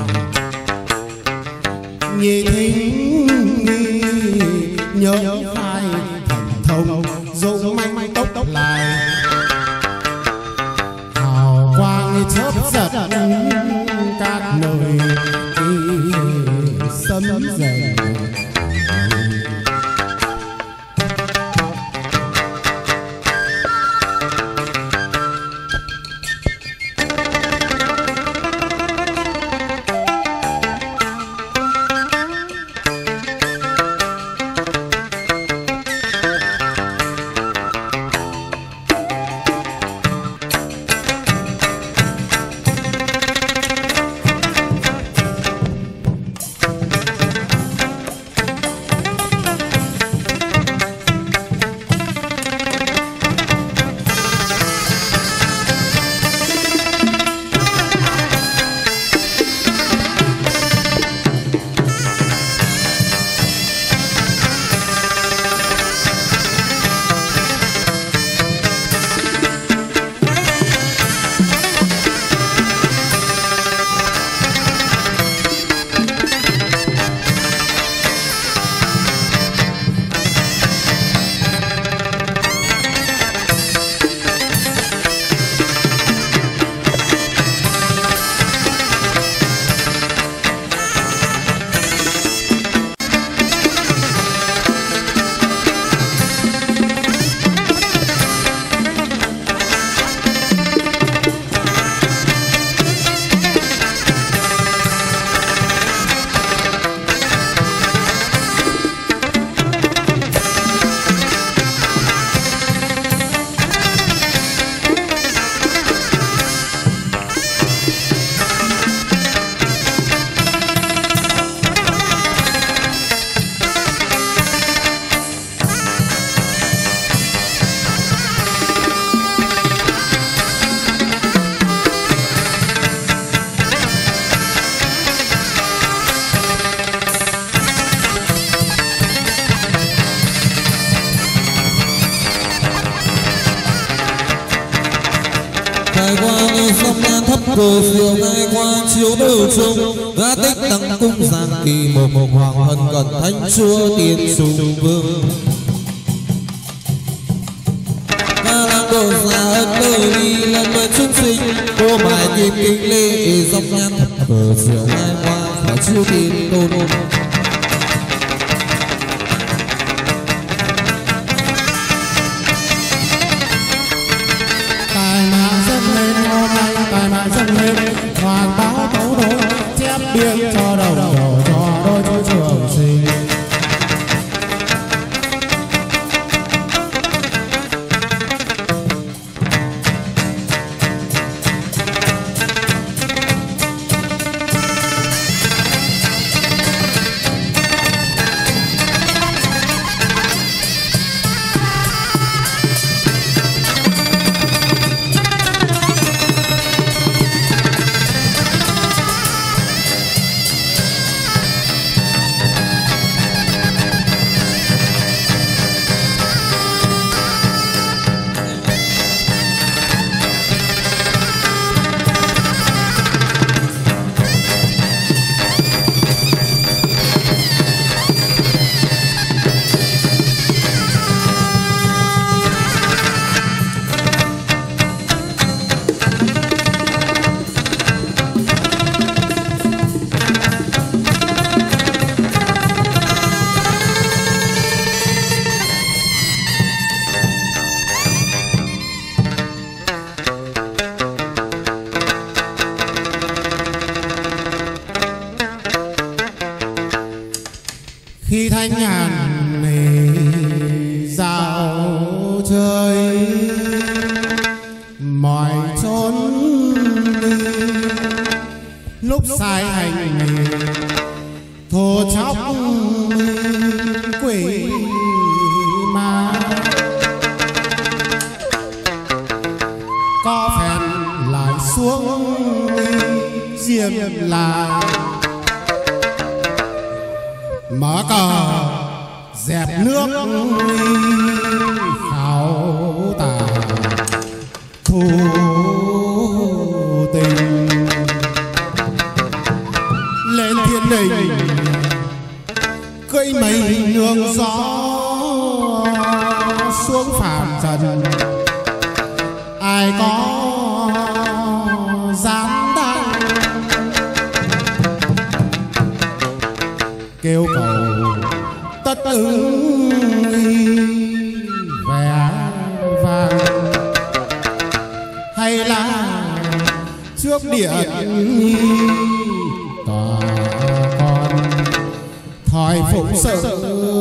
nhị thính nhớ hai thần thông dũng mãnh tốc lại hào quang chớp giật các nơi sấm rền. Khai quang sông nhan thấp cờ diệu khai quang chiếu đều trung gã tích đăng cung giang kỳ một hoàng hân cẩn thánh chúa tiên sùng vương ca lang độ xa ân lời đi lần mời chúng sinh cô bài nhịp kinh lê dòng nhan thấp cờ diệu khai quang và chiếu tiên tôn. Tài mã dâng lên hoàn báo tấu đối chép biên cho đầu đổ cho đôi chú trường sinh. Khi thanh nhàn dạo chơi mọi chốn đi, lúc sai hành thô chóc quỷ ma có phèn lại xuống diêm là mở cờ dẹp nước khảo tà thù gió xuống phàm trần, ai có dám đăng kêu cầu tất ứng vẻ vàng, hay là trước điện tòa con thỏi phụng sự.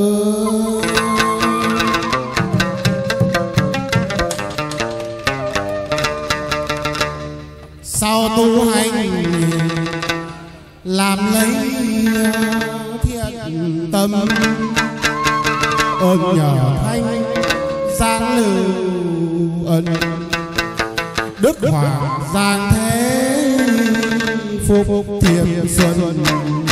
Sau tu hành làm lấy thiện tâm, ơn nhờ thanh giang lưu ân, đức hoàng giang thế phục thiệp xuân.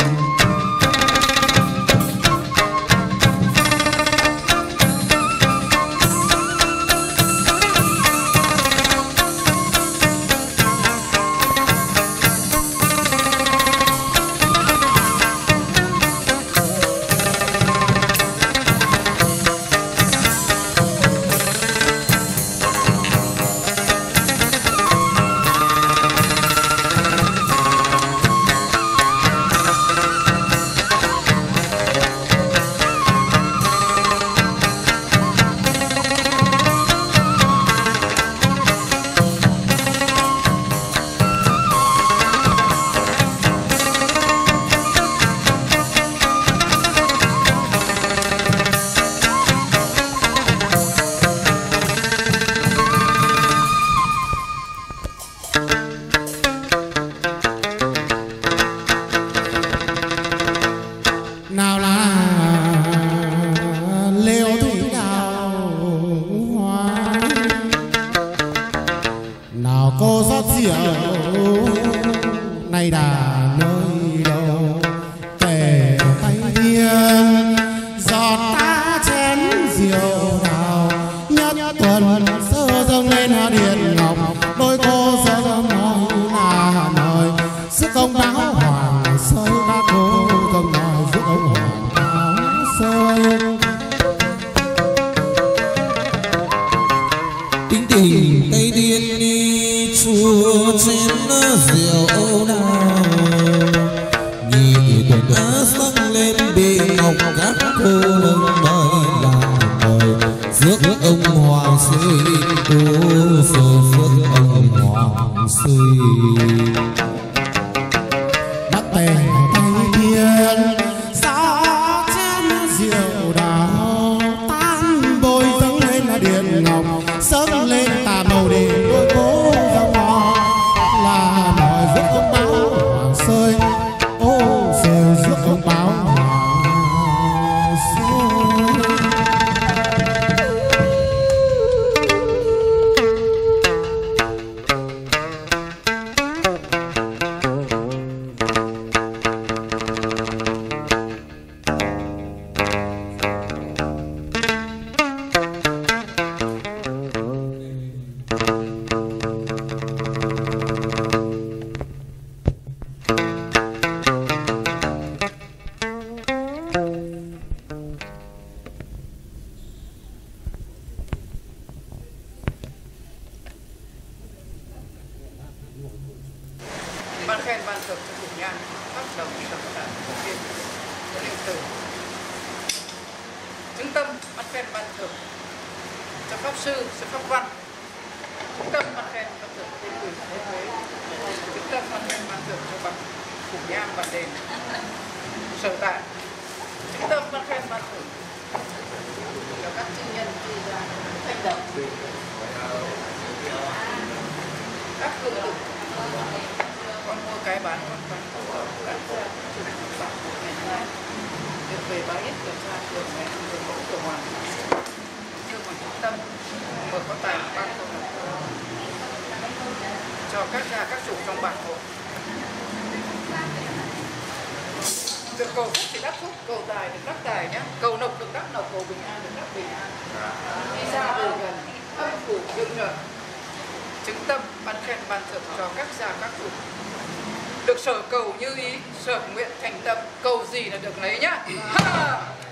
Được sở cầu như ý, sở nguyện thành tâm, cầu gì là được lấy nhá.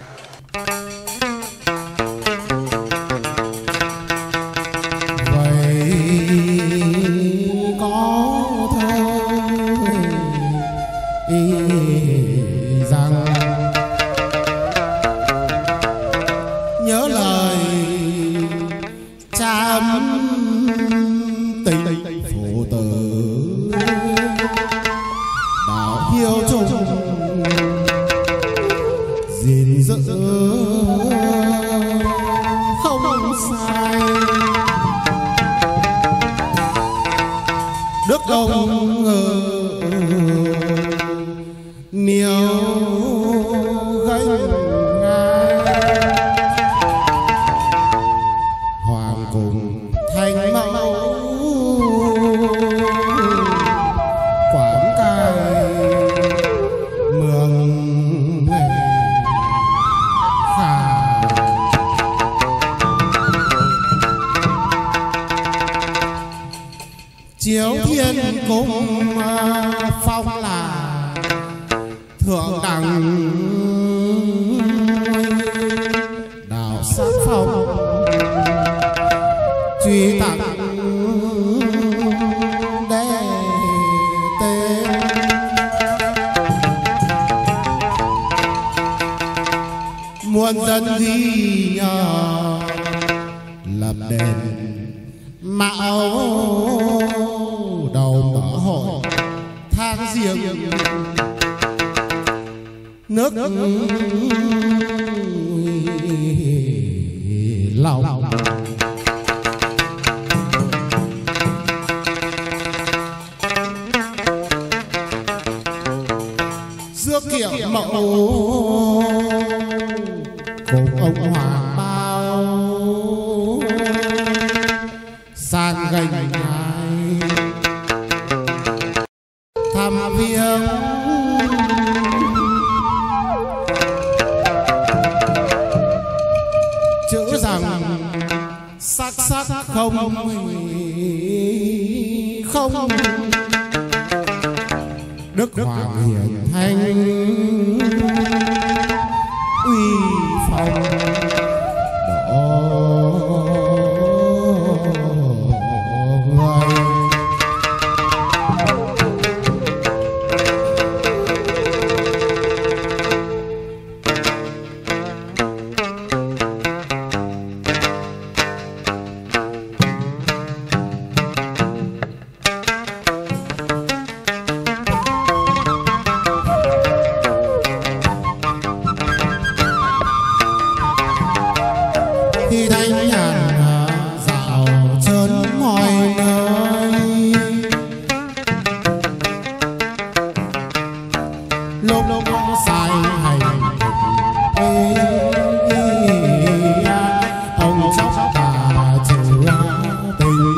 chiếu thiên cung phong là thượng đẳng đạo sát phong truy tặng đế tế muôn dân ghi nhờ lập đền mạo đầu mở hội thang riêng nước lòng rước kiệu mẫu cùng ông hoàng bao sang gành hai thăm viếng chữ rằng sắc sắc không không đức hoàng hiển thanh uy phong khi thanh nhàn dạo trơn mọi nơi lúc lúc sai hành ông chóc ta chữ tình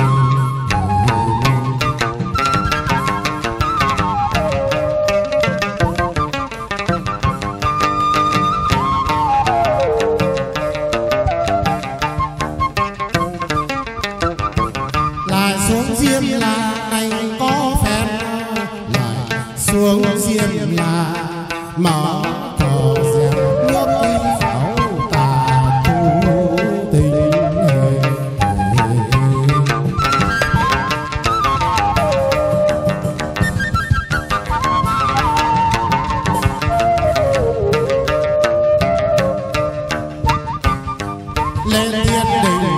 xuống diêm là anh có phép lại xuống diêm là mở cờ dẹp nước đi pháo tà tu tình lên thiên đình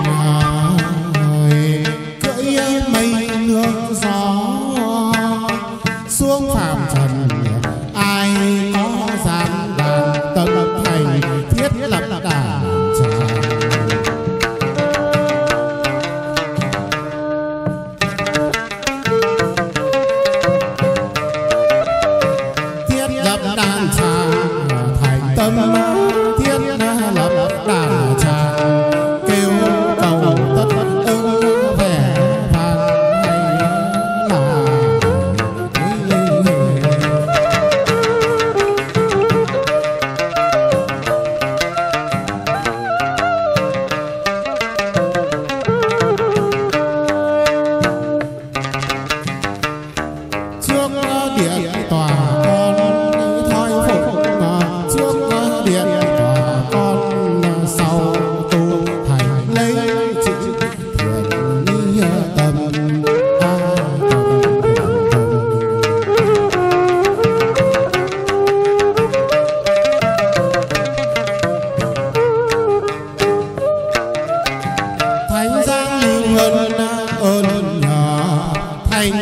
mây nước gió xuống phàm trần ai có gian đàn tâm thành thiết lập đàn tràng thiết lập đàn tràng thành tâm thiết lập đàn tràng kêu cầu tất ưng vẻ nào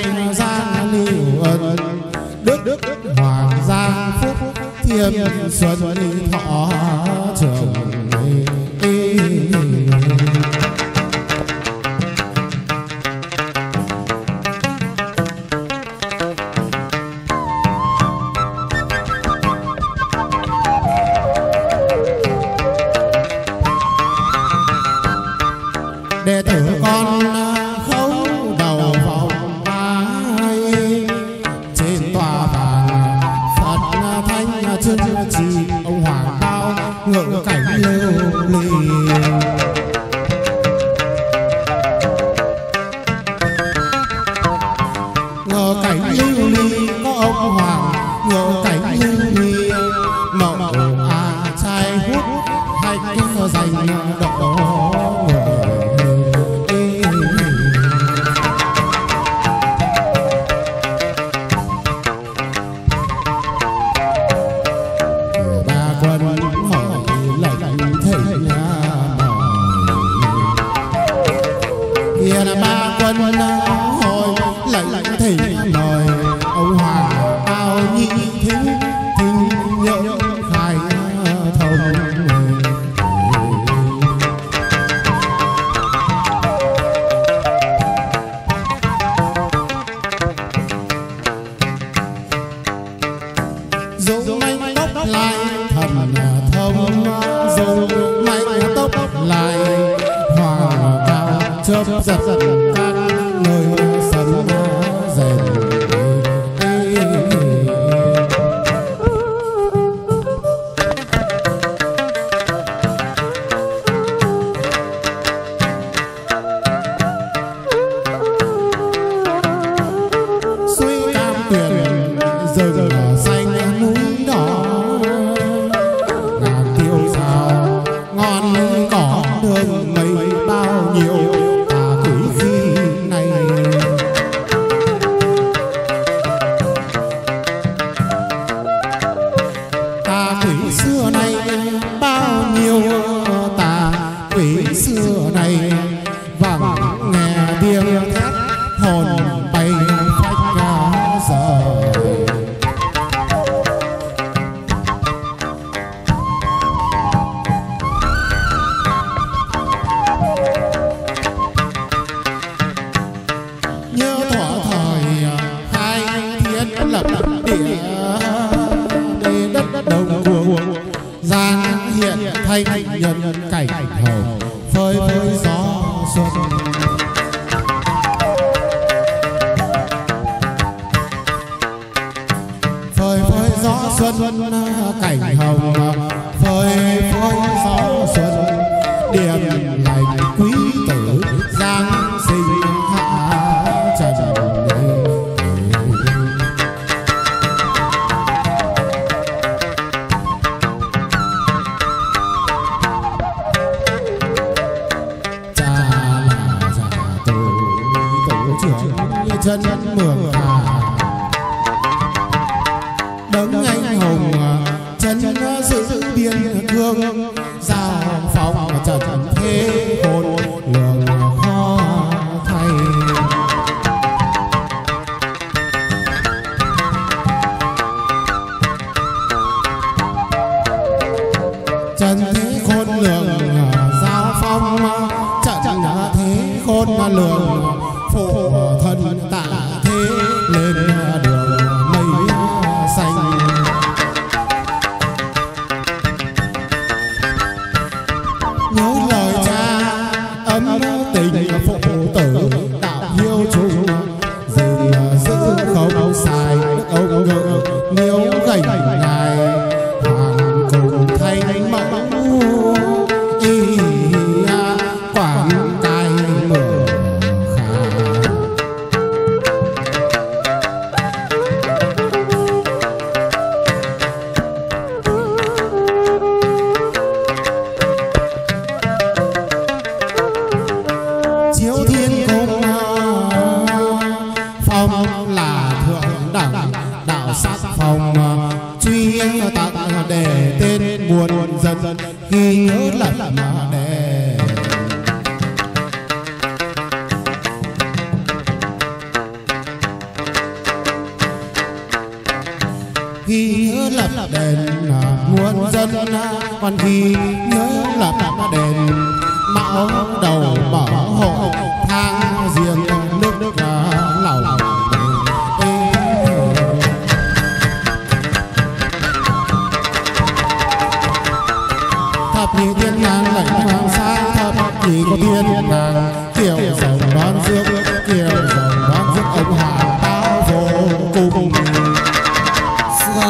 danh Giang Liêu Ân, Đức Hoàng Giang Phúc Thiêm Xuân Thọ Trường. Đệ tử con khấu đầu vòng vai, trên tòa vàng Phật Thánh Trưng Trì ông Hoàng Bao ngự cảnh lưu ly. Ngự cảnh lưu ly có ông Hoàng, ngự cảnh lưu ly mộng trai hút hạnh danh độ. Ba quân hồi lệnh thỉnh mời ông Hoàng Bao nhị thính thính nhượng khai thông. Dũng manh tốc lại thần thông, dũng manh tốc lại Hoàng Cao chớp giật các nơi sân rèn. Suối cam tuyền rừng xanh núi đỏ, ngàn tiêu sao ngon cỏ đường mây bao nhiêu. Xưa nay bao nhiêu tà quỷ xưa nay vẳng nghe tiếng thét hồn bay phách rời. Nhớ thuở thời khai thiên lập địa, đất đồng cuồng Giang hiện thanh nhân cảnh hầu phơi phới gió xuân. Phơi phới gió xuân cảnh hồng, phơi phới gió xuân điểm lành quý tử Giang sinh hạ trần. Chân mường hà đấng anh hùng chân giữ biên cương, giao phóng trần thế hồn lường khó thay. Trần thế khôn lường giao phong, trận thế khôn lường phụ thân tạ thế lên đường mây xanh. Nhớ lời cha ấm tình phụ tử đạo hiếu chung, gìn giữ không sai ông ngự nếu gành ngài hoàng cùng thanh mẫu y quản cai mở. Chiếu thiên cung phong là thượng đẳng đạo sắc phong, truy tặng để tên muôn dân ghi nhớ lẫn đề. khi nhớ lập đền muôn dân, còn khi nhớ lập đền mão đầu bảo hộ thang riêng nước lòng. Thập nhị thiên nhang lệnh hoàng sai, thập nhị có thiên nàng kiểu rồng đón rước, kiểu rồng đón rước ông hạ táo vô cùng xa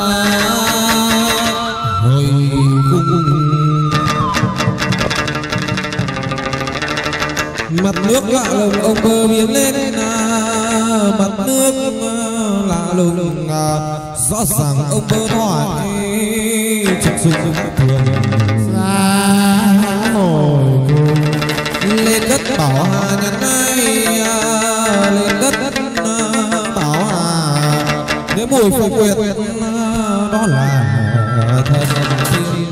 hồi cung. Mặt nước lạ lùng ông bơ biến lên, mặt nước lạ lùng rõ ràng ông bơ thoại trực dụng thường ra hồi cung. Lên đất bảo hà nhân nay, lên đất bảo hà nếu mùi phục quyệt đó là thần tiên.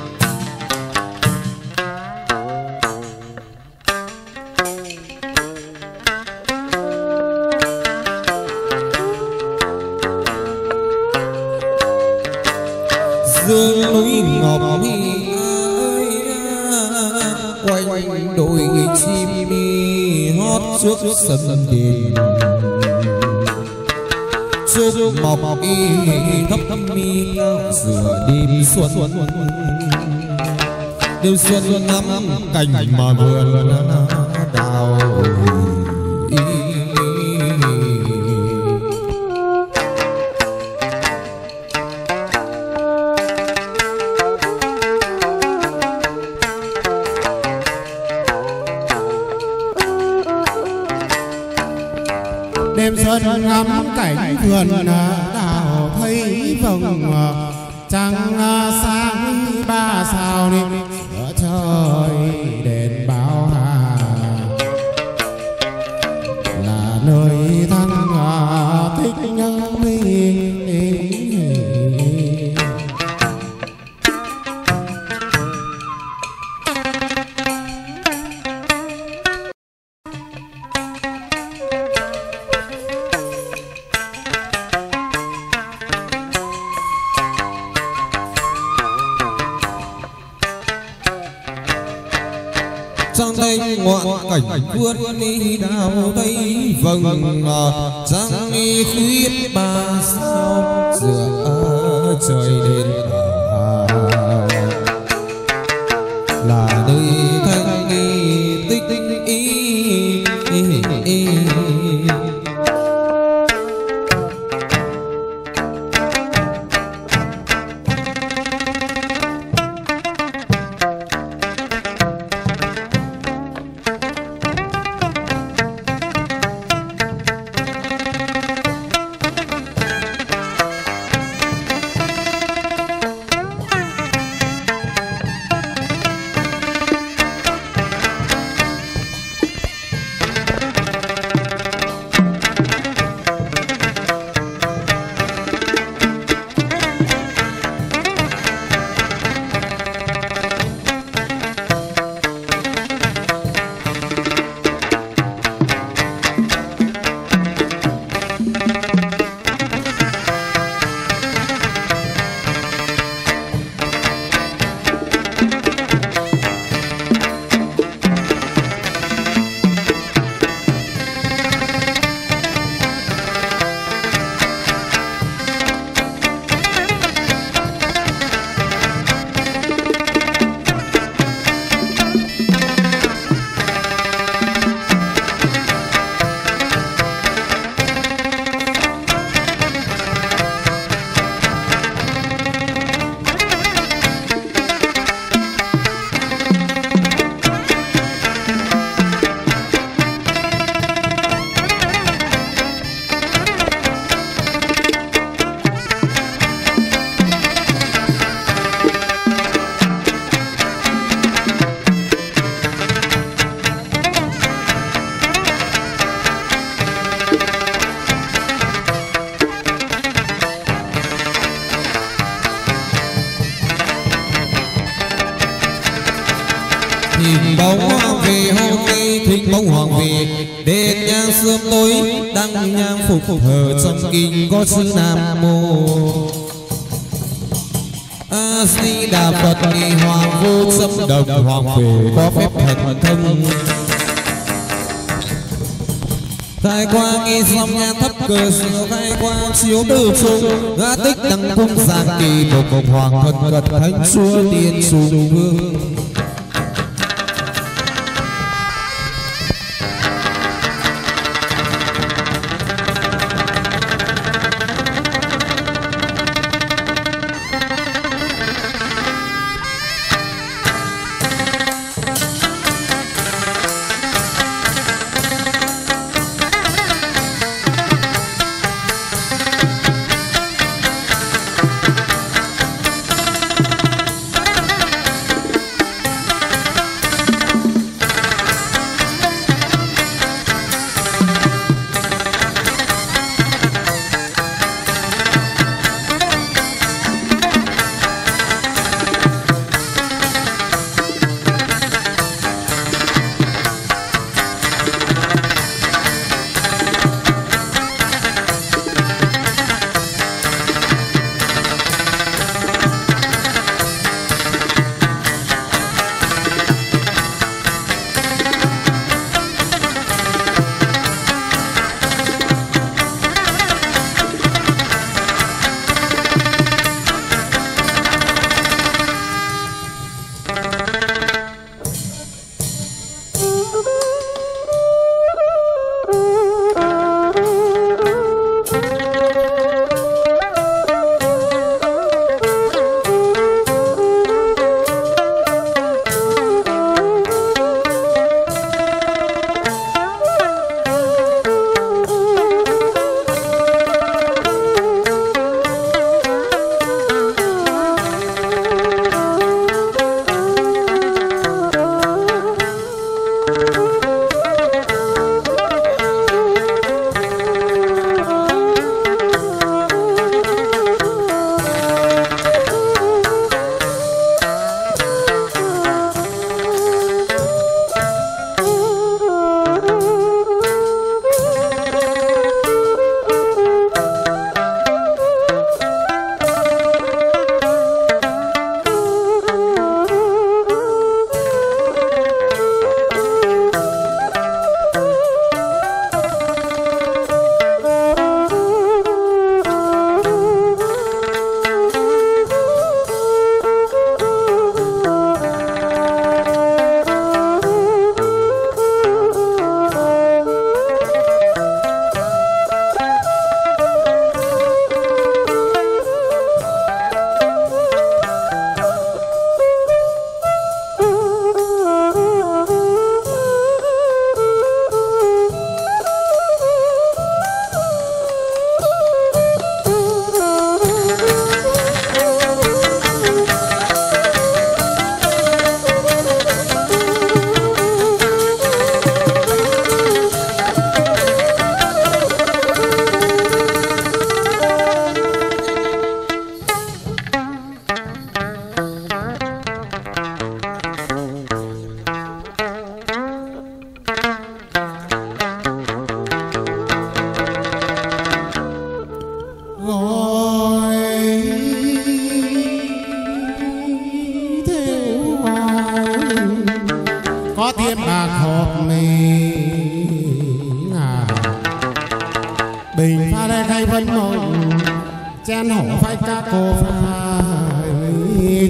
Dương núi ngọc mi ơi, quanh đồi chim mi hót trước sân đền. Trúc mọc y thấp mi cao rửa đêm xuân, đêm xuân ngắm cảnh mà vườn đào. Đêm xuân ngắm cảnh vườn đào thấy vầng trăng sáng ba sao đi ở trời đèn báo hà, là nơi thăng thích mình. Trong đây ngoạn cảnh vườn đi đào thấy vầng trăng khuyết ba sao giữa trời đền, là nơi thanh tích Thịnh bóng hoàng về hôm nay, thịnh bóng hoàng về đền nhang sớm tối, đăng nhang phục thờ trong kinh có chữ Nam Mô. A Di Đà Phật nghi hoàng vô xâm đồng hoàng về có phép thần thông khai quang nghi xong nha thấp cờ siêu khai quang chiếu từ trung ngã tích đăng cung giang kỳ một hoàng thần cật thánh chúa tiên sùng vương. bình pha đây khai vân mộng chen hổ phách các cô phai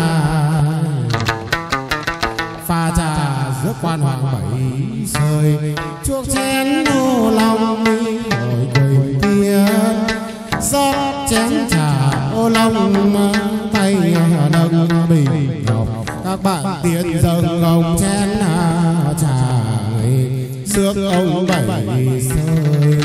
pha trà giữa quan hoàng bảy sơi chuốc chén nô long hồi quỳnh tiên rót chén trà ô long tay nâng bình ngọc các bạn tiền dâng ông chén trà rước ông bảy sơi.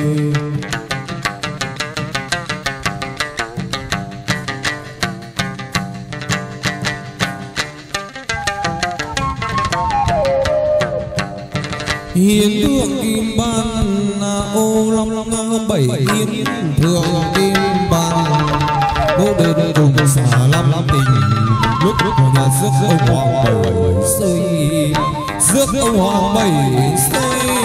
Hiến thượng kim ban ô long bảy hiến thượng kim ban đỗ đến cùng xả lâm tình lúc nhà rước ông hoàng bảy sơi rước ông hoàng bảy sơi.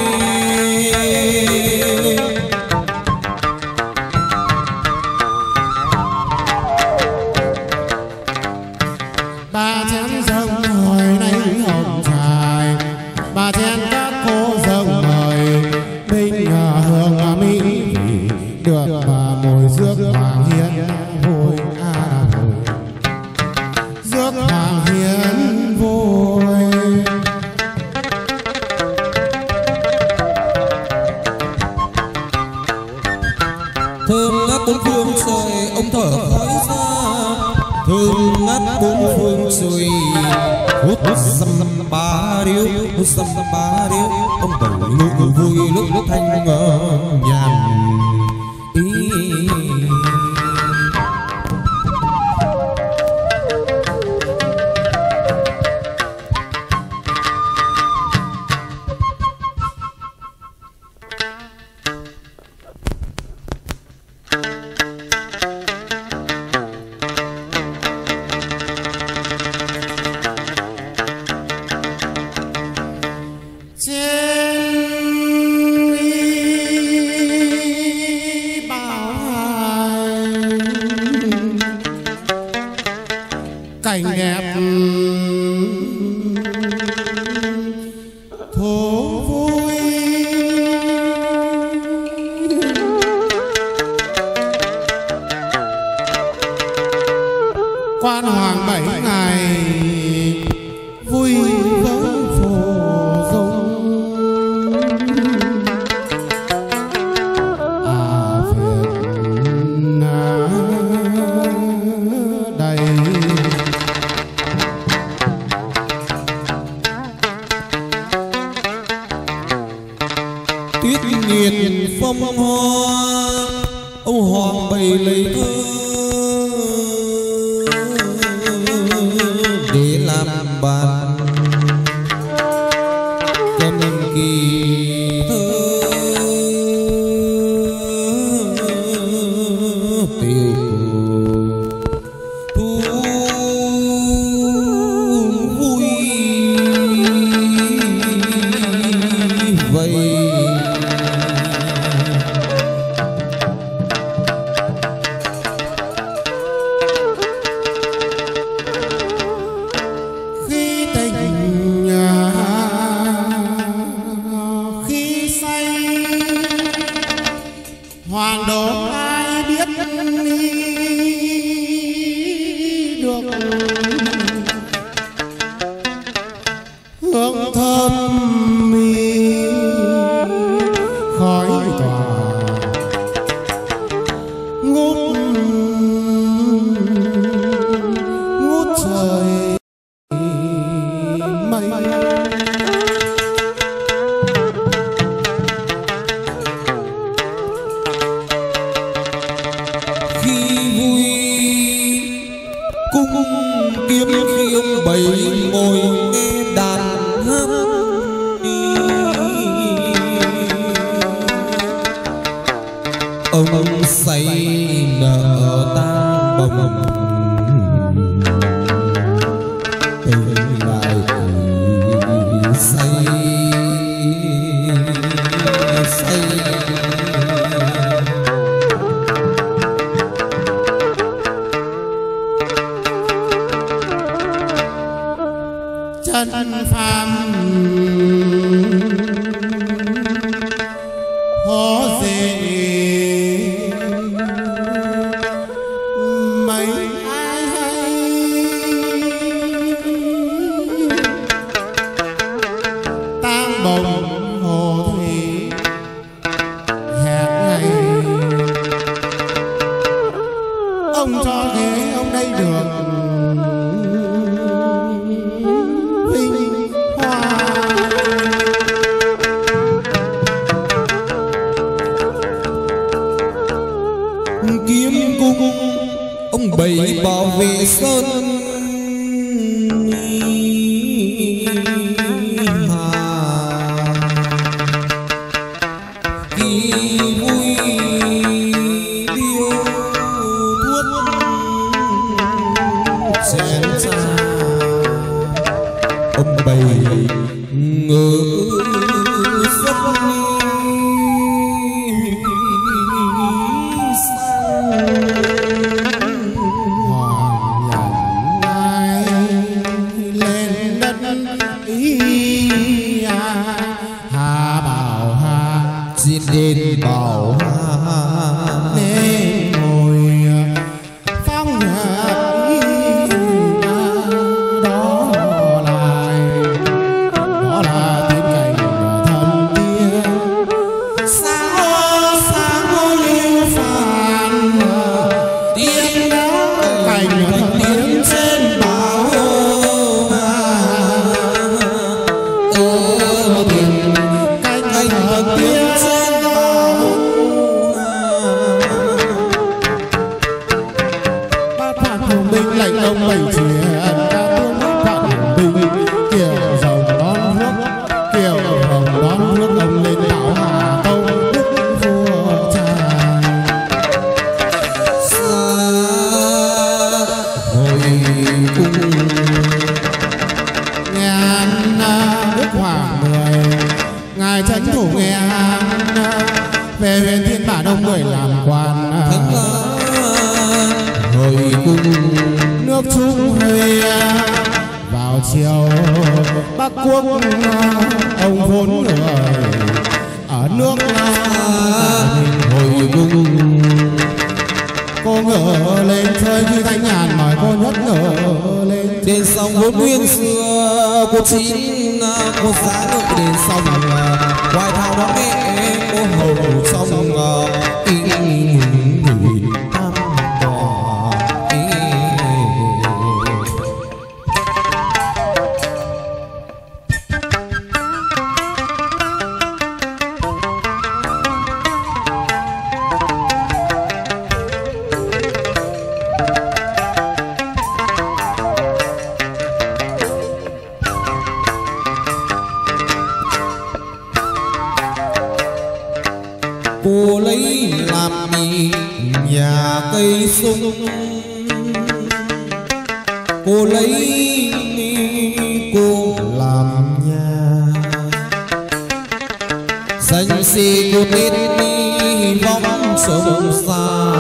được mà mồi rước hoàng hiến vui à vui rước hoàng hiến vui. Thơm ngát bốn phương trời ông thở khói ra, thơm ngát bốn phương trời hút dăm ba điếu, hút dăm ba điếu, ông bầu ngự vui lúc thanh nhàn ý. Cảnh đẹp thú vui quan hoàng 7 ngày vui với phù dung phiền đầy. Tuyết nghiệt phong hoa ông hoàng bày lấy thơ để làm bàn cầm kỳ thơ tiêu thu vui vậy. Hoàng đô ai biết được hương thơm mi khói tỏa ngút ngút trời mây. Cung kiếm khiêng bầy ngồi nghe đàn hát đi, ông say nở tang bồng lại say say. Chân phàm khó dễ mấy ai hay tang bồng hồ thủy hẹn ngày ông cho ghế ông đây được kiếm cung ông bày bảo vệ sơn hà kỳ vui điêu thuốc chén trà ông bày ngỡ giấc hoàng nhàn làm quan thánh hồi cung nước Trung Huy vào chiều Bắc Quốc ông vốn người ở nước hồi cung cô ngỡ lên chơi như thanh nhàn mà cô nhất ngỡ lên trên sông vốn nguyên xưa cô chín cô giá ngự đến sông quay thao đó nghe cô hầu trong tam tòa cô lấy làm gì nhà cây sung cô lấy cô làm nhà xanh xì cô tít đi vòng sông xa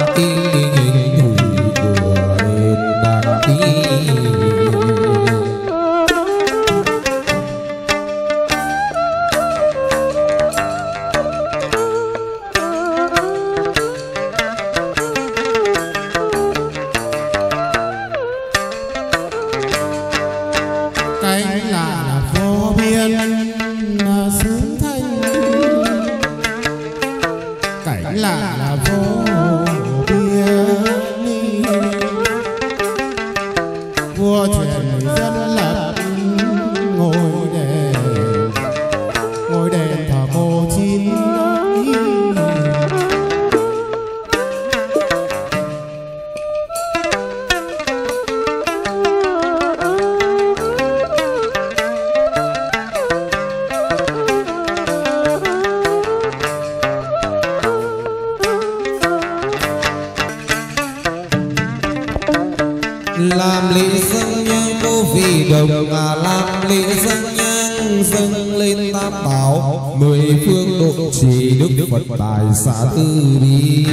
làm lễ dâng nhang cô vì đồng làm lễ dâng nhang dâng lên tam bảo mười phương độ trì đức Phật tài xã Từ Bi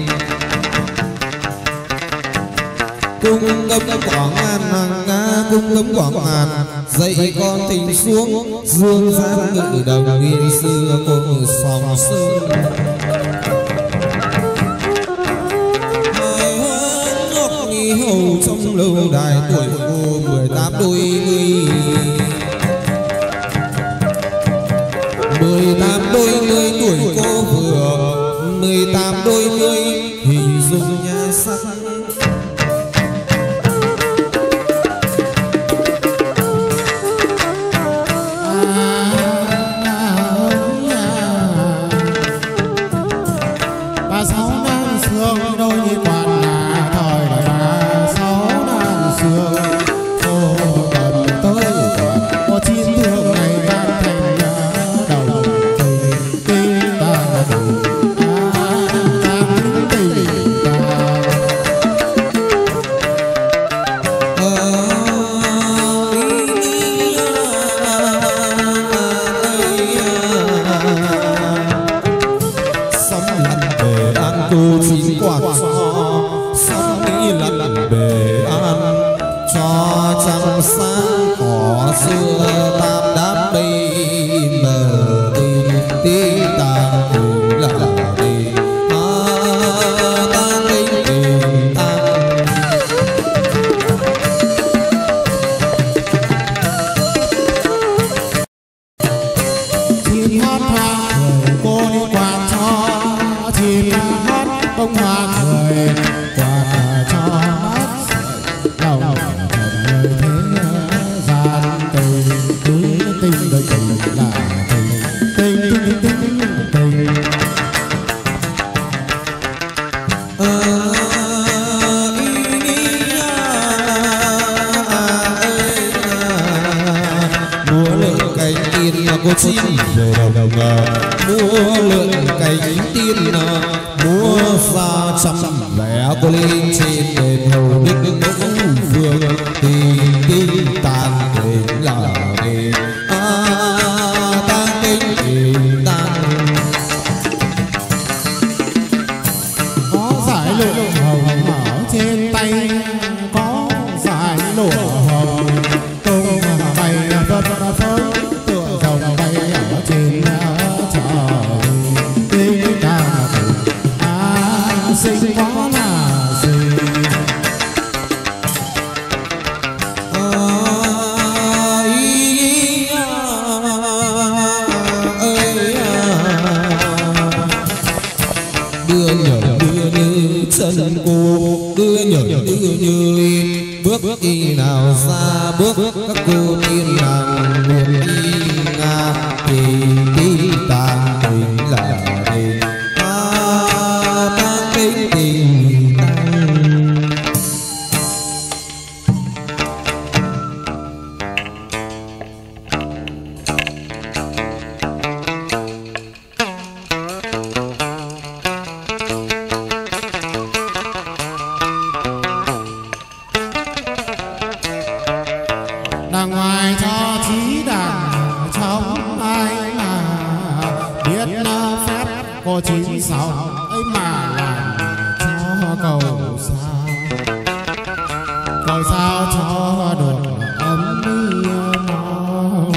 cung cấp quảng ngàn hàng nga cung cấp quảng ngàn dạy con thỉnh xuống dương gian ngự đồng yên xưa cùng sòng sơn hầu trong lâu đài tuổi cô 18 đôi mươi 18 đôi mươi tuổi cô vừa 18 đôi mươi hình dung nhà sắc cô chim về đồng mua lượng cánh tiên mua xa trăm vẻ cô lên trên đền hầu đức ngũ vương tình tàn tình là đền tan tình tình tan lụa hồng ở trên tay có dải lụa hồng tung bay phất phới tựa dòng bay ở trên trời tiếng ca xinh quá là xinh. Đưa nhở đưa như chân cô, đưa nhở đưa như bước đi nào xa bước các cô tiên nàng nguyện đi nga thì đi ta tình là tình ta tình tình đàng ngoài cho trí đàng trong ai mà biết phép có chín sáu ấy mà làm cho cầu sao cho được ấm nó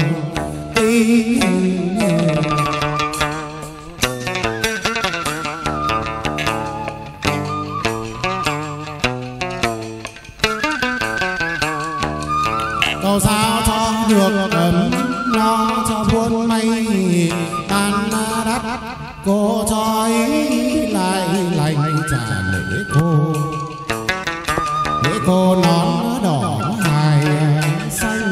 cầu sao cho được ấm no cho buôn may tan đắt cô cho ấy lại lành trả lễ cô nón đỏ hài xanh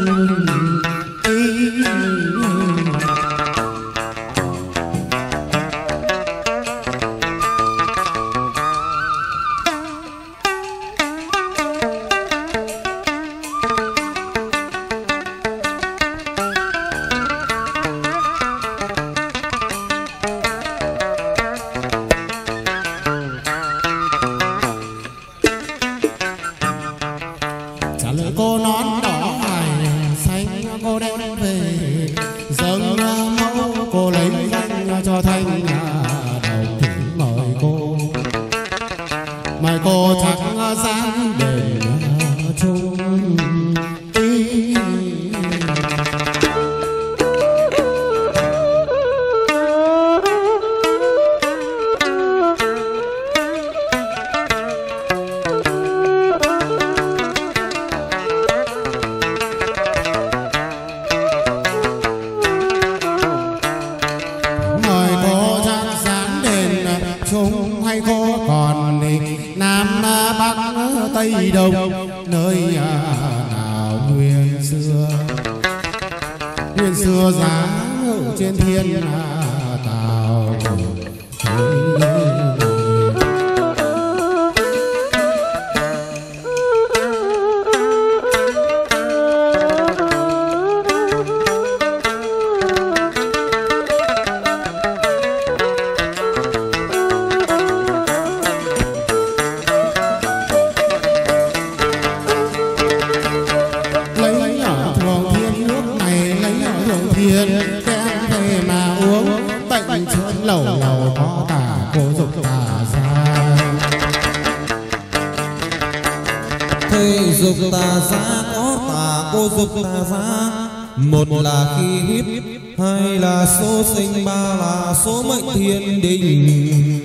trả lời cô nón đỏ hài xanh cô đem về dâng mẫu cô lấy danh cho thanh đầu thỉnh mời cô chắc dáng để chung chung hay cô còn Nam Bắc Tây Đông nơi nào nguyên xưa giá ở trên thiên tào thiên đem về mà uống bệnh chữa lẩu có tả cô dục tả ra thế dục tà giá có tà cô dục tà giá một là khi hiếp hai là số sinh ba là số mệnh thiên đình.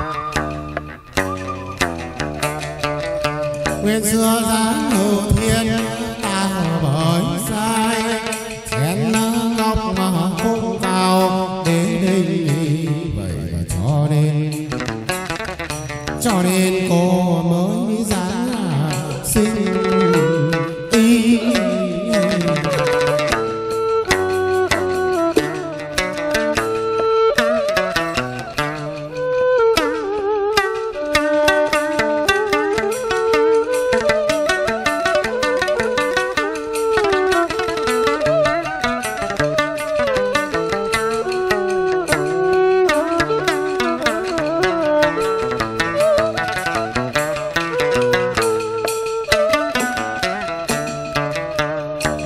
nguyên xưa giá hữu thiên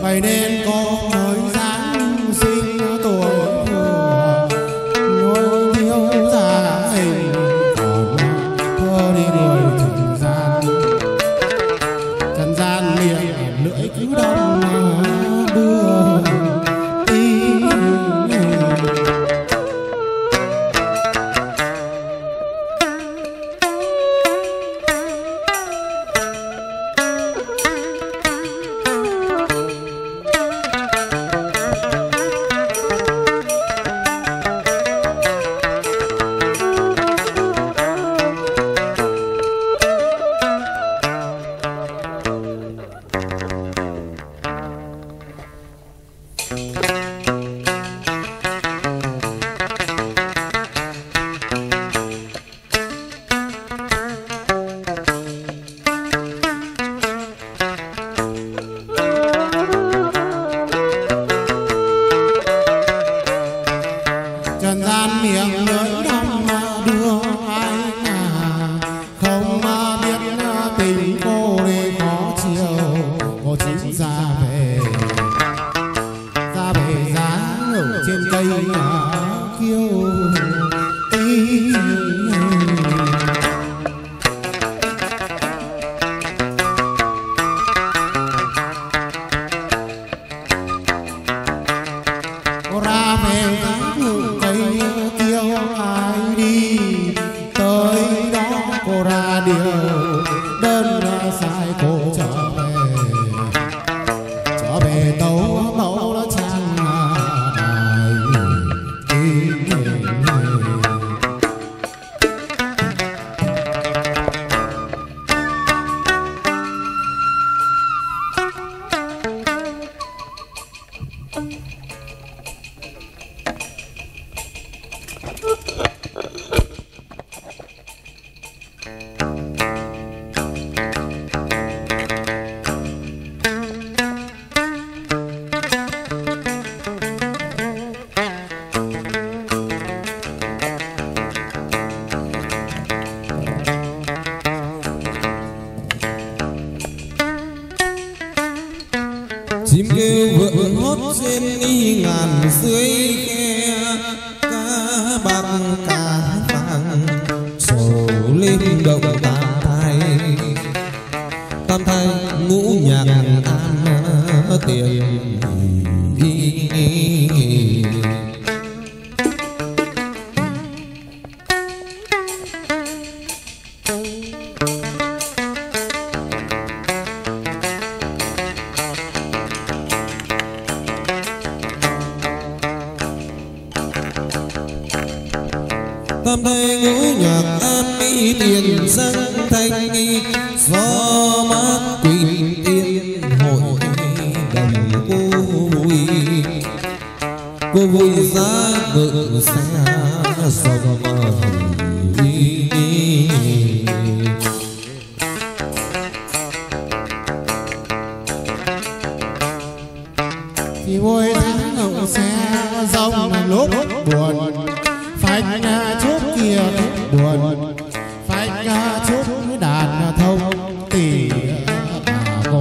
vậy nên cô mới dáng sinh tuổi vừa ngôi thiếu gia hình còn thơ đi người trần gian miệng lưỡi cứ đông đưa ý. Trần gian miệng lưỡi đông đưa ai mà không biết tình cô đi khó chiều. Cô chính ra về dáng ở trên cây kiêu tí. Cô ra về dáng cây kêu ai đi tới đó cô ra điều đơn sai cô trở về tấu mẫu nó trang đài. Chim kêu vượng hót trên đi ngàn dưới khe, cá bạc cá vàng sầu lên động tam thai ngũ nhạc an tiền. Tam thai ngũ nhạc an mỹ tiền sang thanh gió mát quỳnh tiên hội đồng cô vui giá vợ xa sông thì vui tháng ngậu xe rong lúc buồn phanh chút kia buồn phanh chút đàn thông tỉ bà cô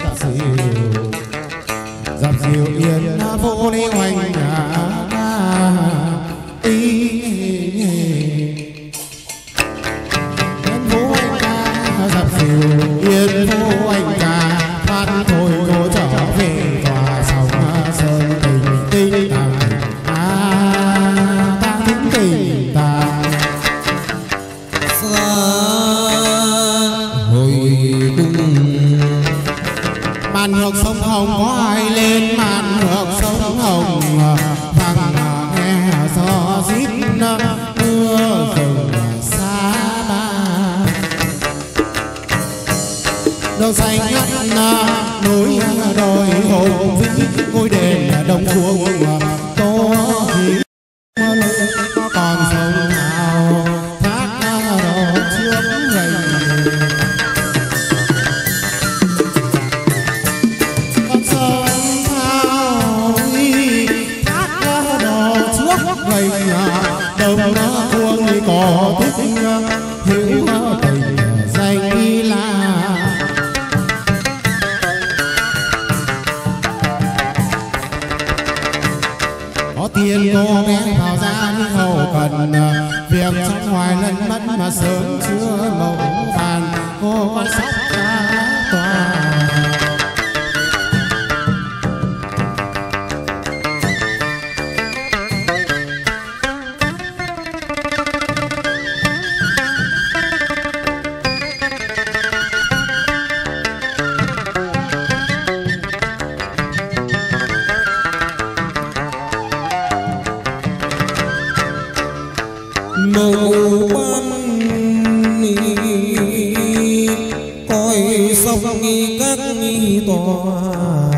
dập dìu yên vô đi hoành ý yên vô anh ca dập dìu yên vô anh ca phát thôi cô trở về tòa sông sơn tình tình ta tính tình ta xa hồi cung. màn ngược sông Hồng có ai lên màn ngược sông Hồng vàng nghe gió rít mưa rừng xa ba đâu xanh ngắt núi đồi hùng vĩ ngôi đền đông cuồng tô khí còn sông nào thác đỏ trước gầy con sông thao thác đỏ trước gầy đông cuồng có thích hiếu tình danh la tiền cô bé vào ra đi hầu cần việc trong ngoài lân mất mà sớm chưa mộng bàn cô con sóc ra tòa. màu ban coi sông các tòa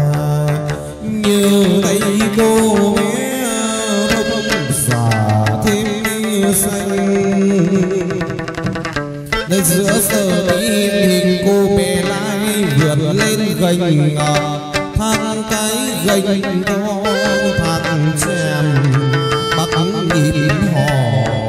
như tay cô bé bông xả thêm xanh nơi giữa sờ hình cô bé lai vượt lên gành thang cái gành to thang chèm bắt nhìn hò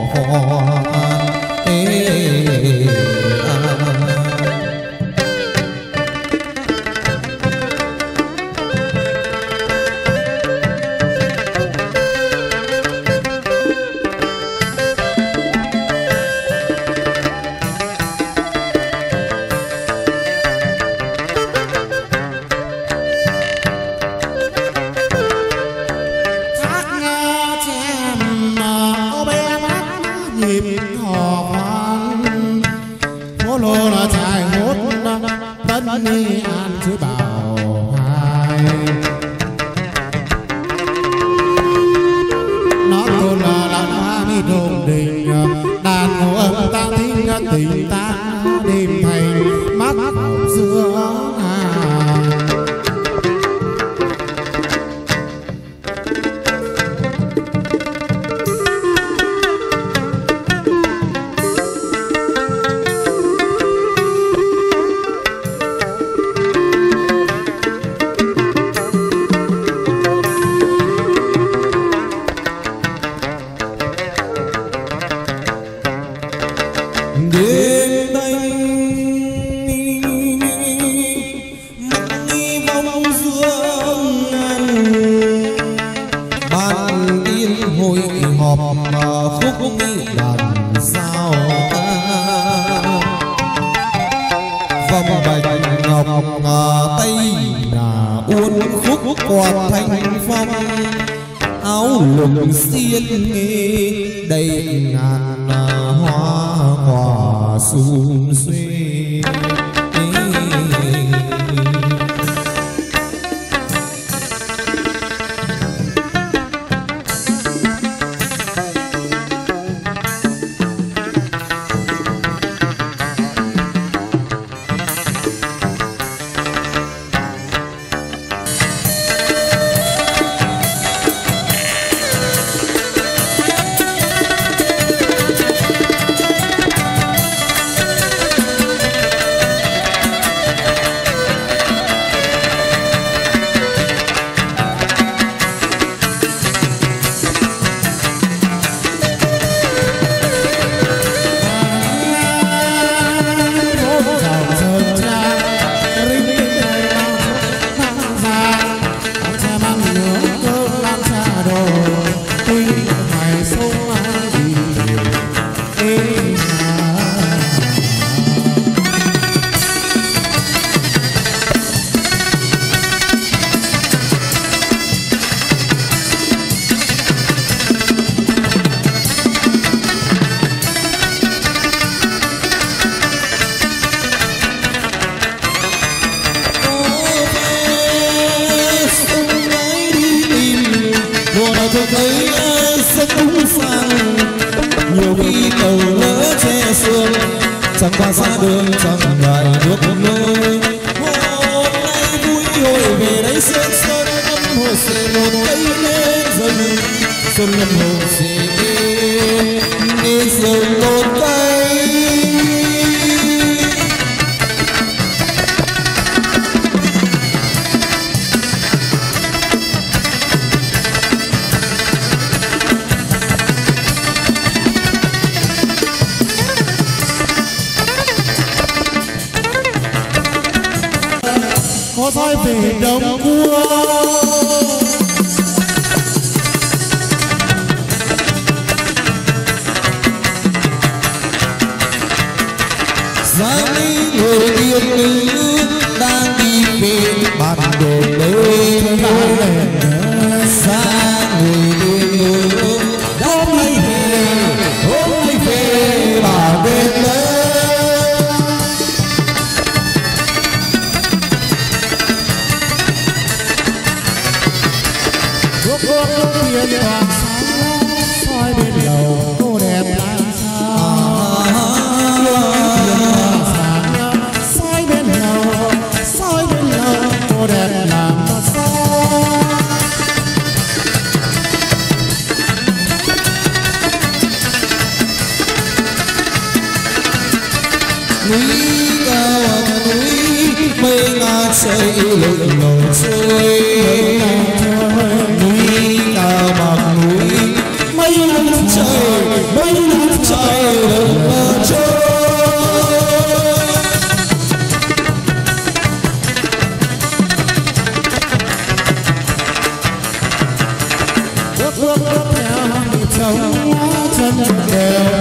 chẳng qua xa đường chẳng lại nước nơi hôm nay vui hồi về đây sơn sơn âm hồ sề một cây lên rừng xuân lâm hồ sề nghe rừng một cây. có soi về đông cua Quốc thiên hoàng sáng soi bên lầu cô đẹp làm sao. Soi bên lầu cô đẹp làm sao. Núi cao núi mây ngả xây lượn lờ trôi. Núi cao bằng núi mây ngả trời lượn lờ trôi. Bước theo nhịp sống chân đều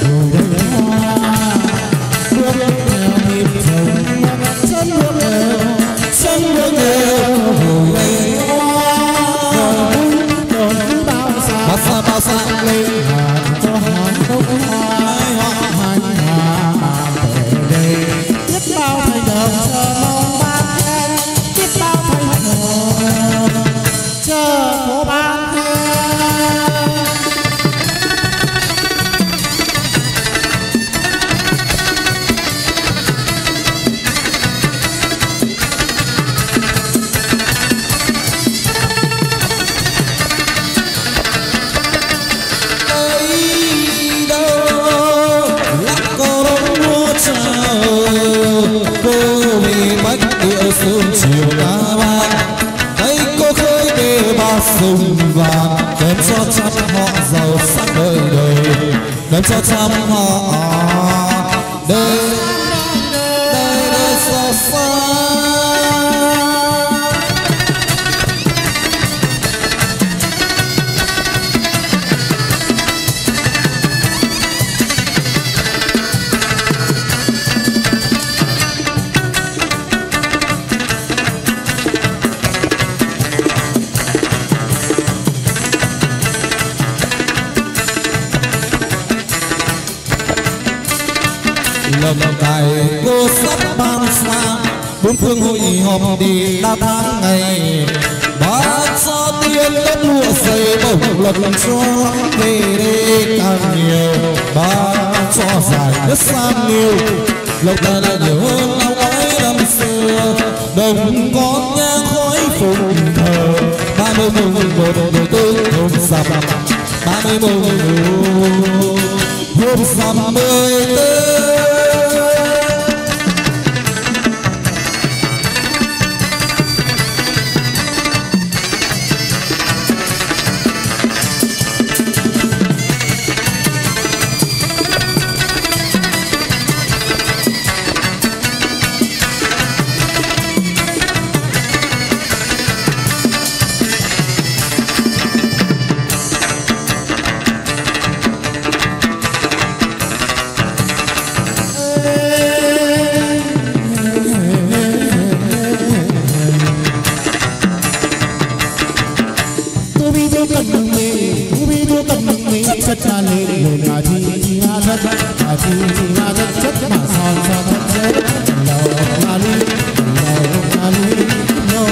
bao xa lên cho hòn bông hoa hành hà về đây. Biết bao thành đồng chờ mong ban khen, biết bao thành đồng chờ phố ban khen. sương chiều ca vang thấy cô khơi bê ba sông vàng đem cho trăm họ giàu sắc đời đời đem cho trăm họ đời đời giàu sang. Lầm tài cô sắp ban xa bốn phương hội họp đi đa tháng ngày. Bác cho tiên đất lụa dày bổng luật cho về đây càng nhiều. Bác cho giải đất sang nhiều lộc tài lại nhiều hơn năm ngoái năm xưa. Đồng con nhang khói phụng thờ 30 mùng một đầu tư hôm sập 30 mùng hôm sập 14. Chất ra lên là thi nga thất chất mà son son thất chất lầu nga ly lầu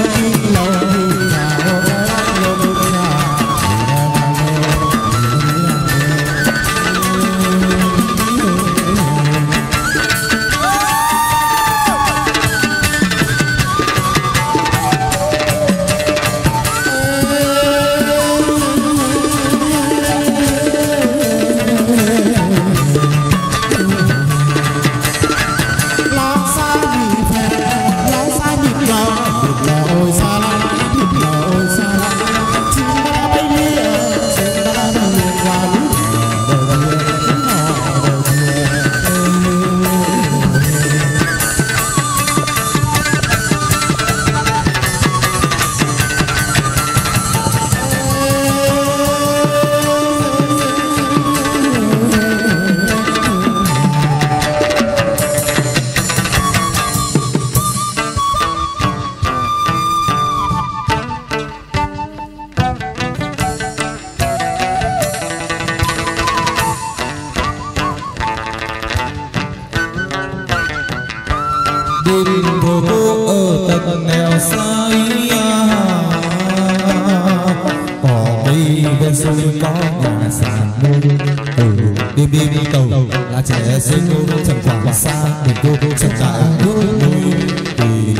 bên sông có nhà sàn đêm đêm tàu là trẻ sinh chẳng khoảng xa mình cô chẳng tại núi núi thì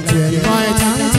truyền voi trắng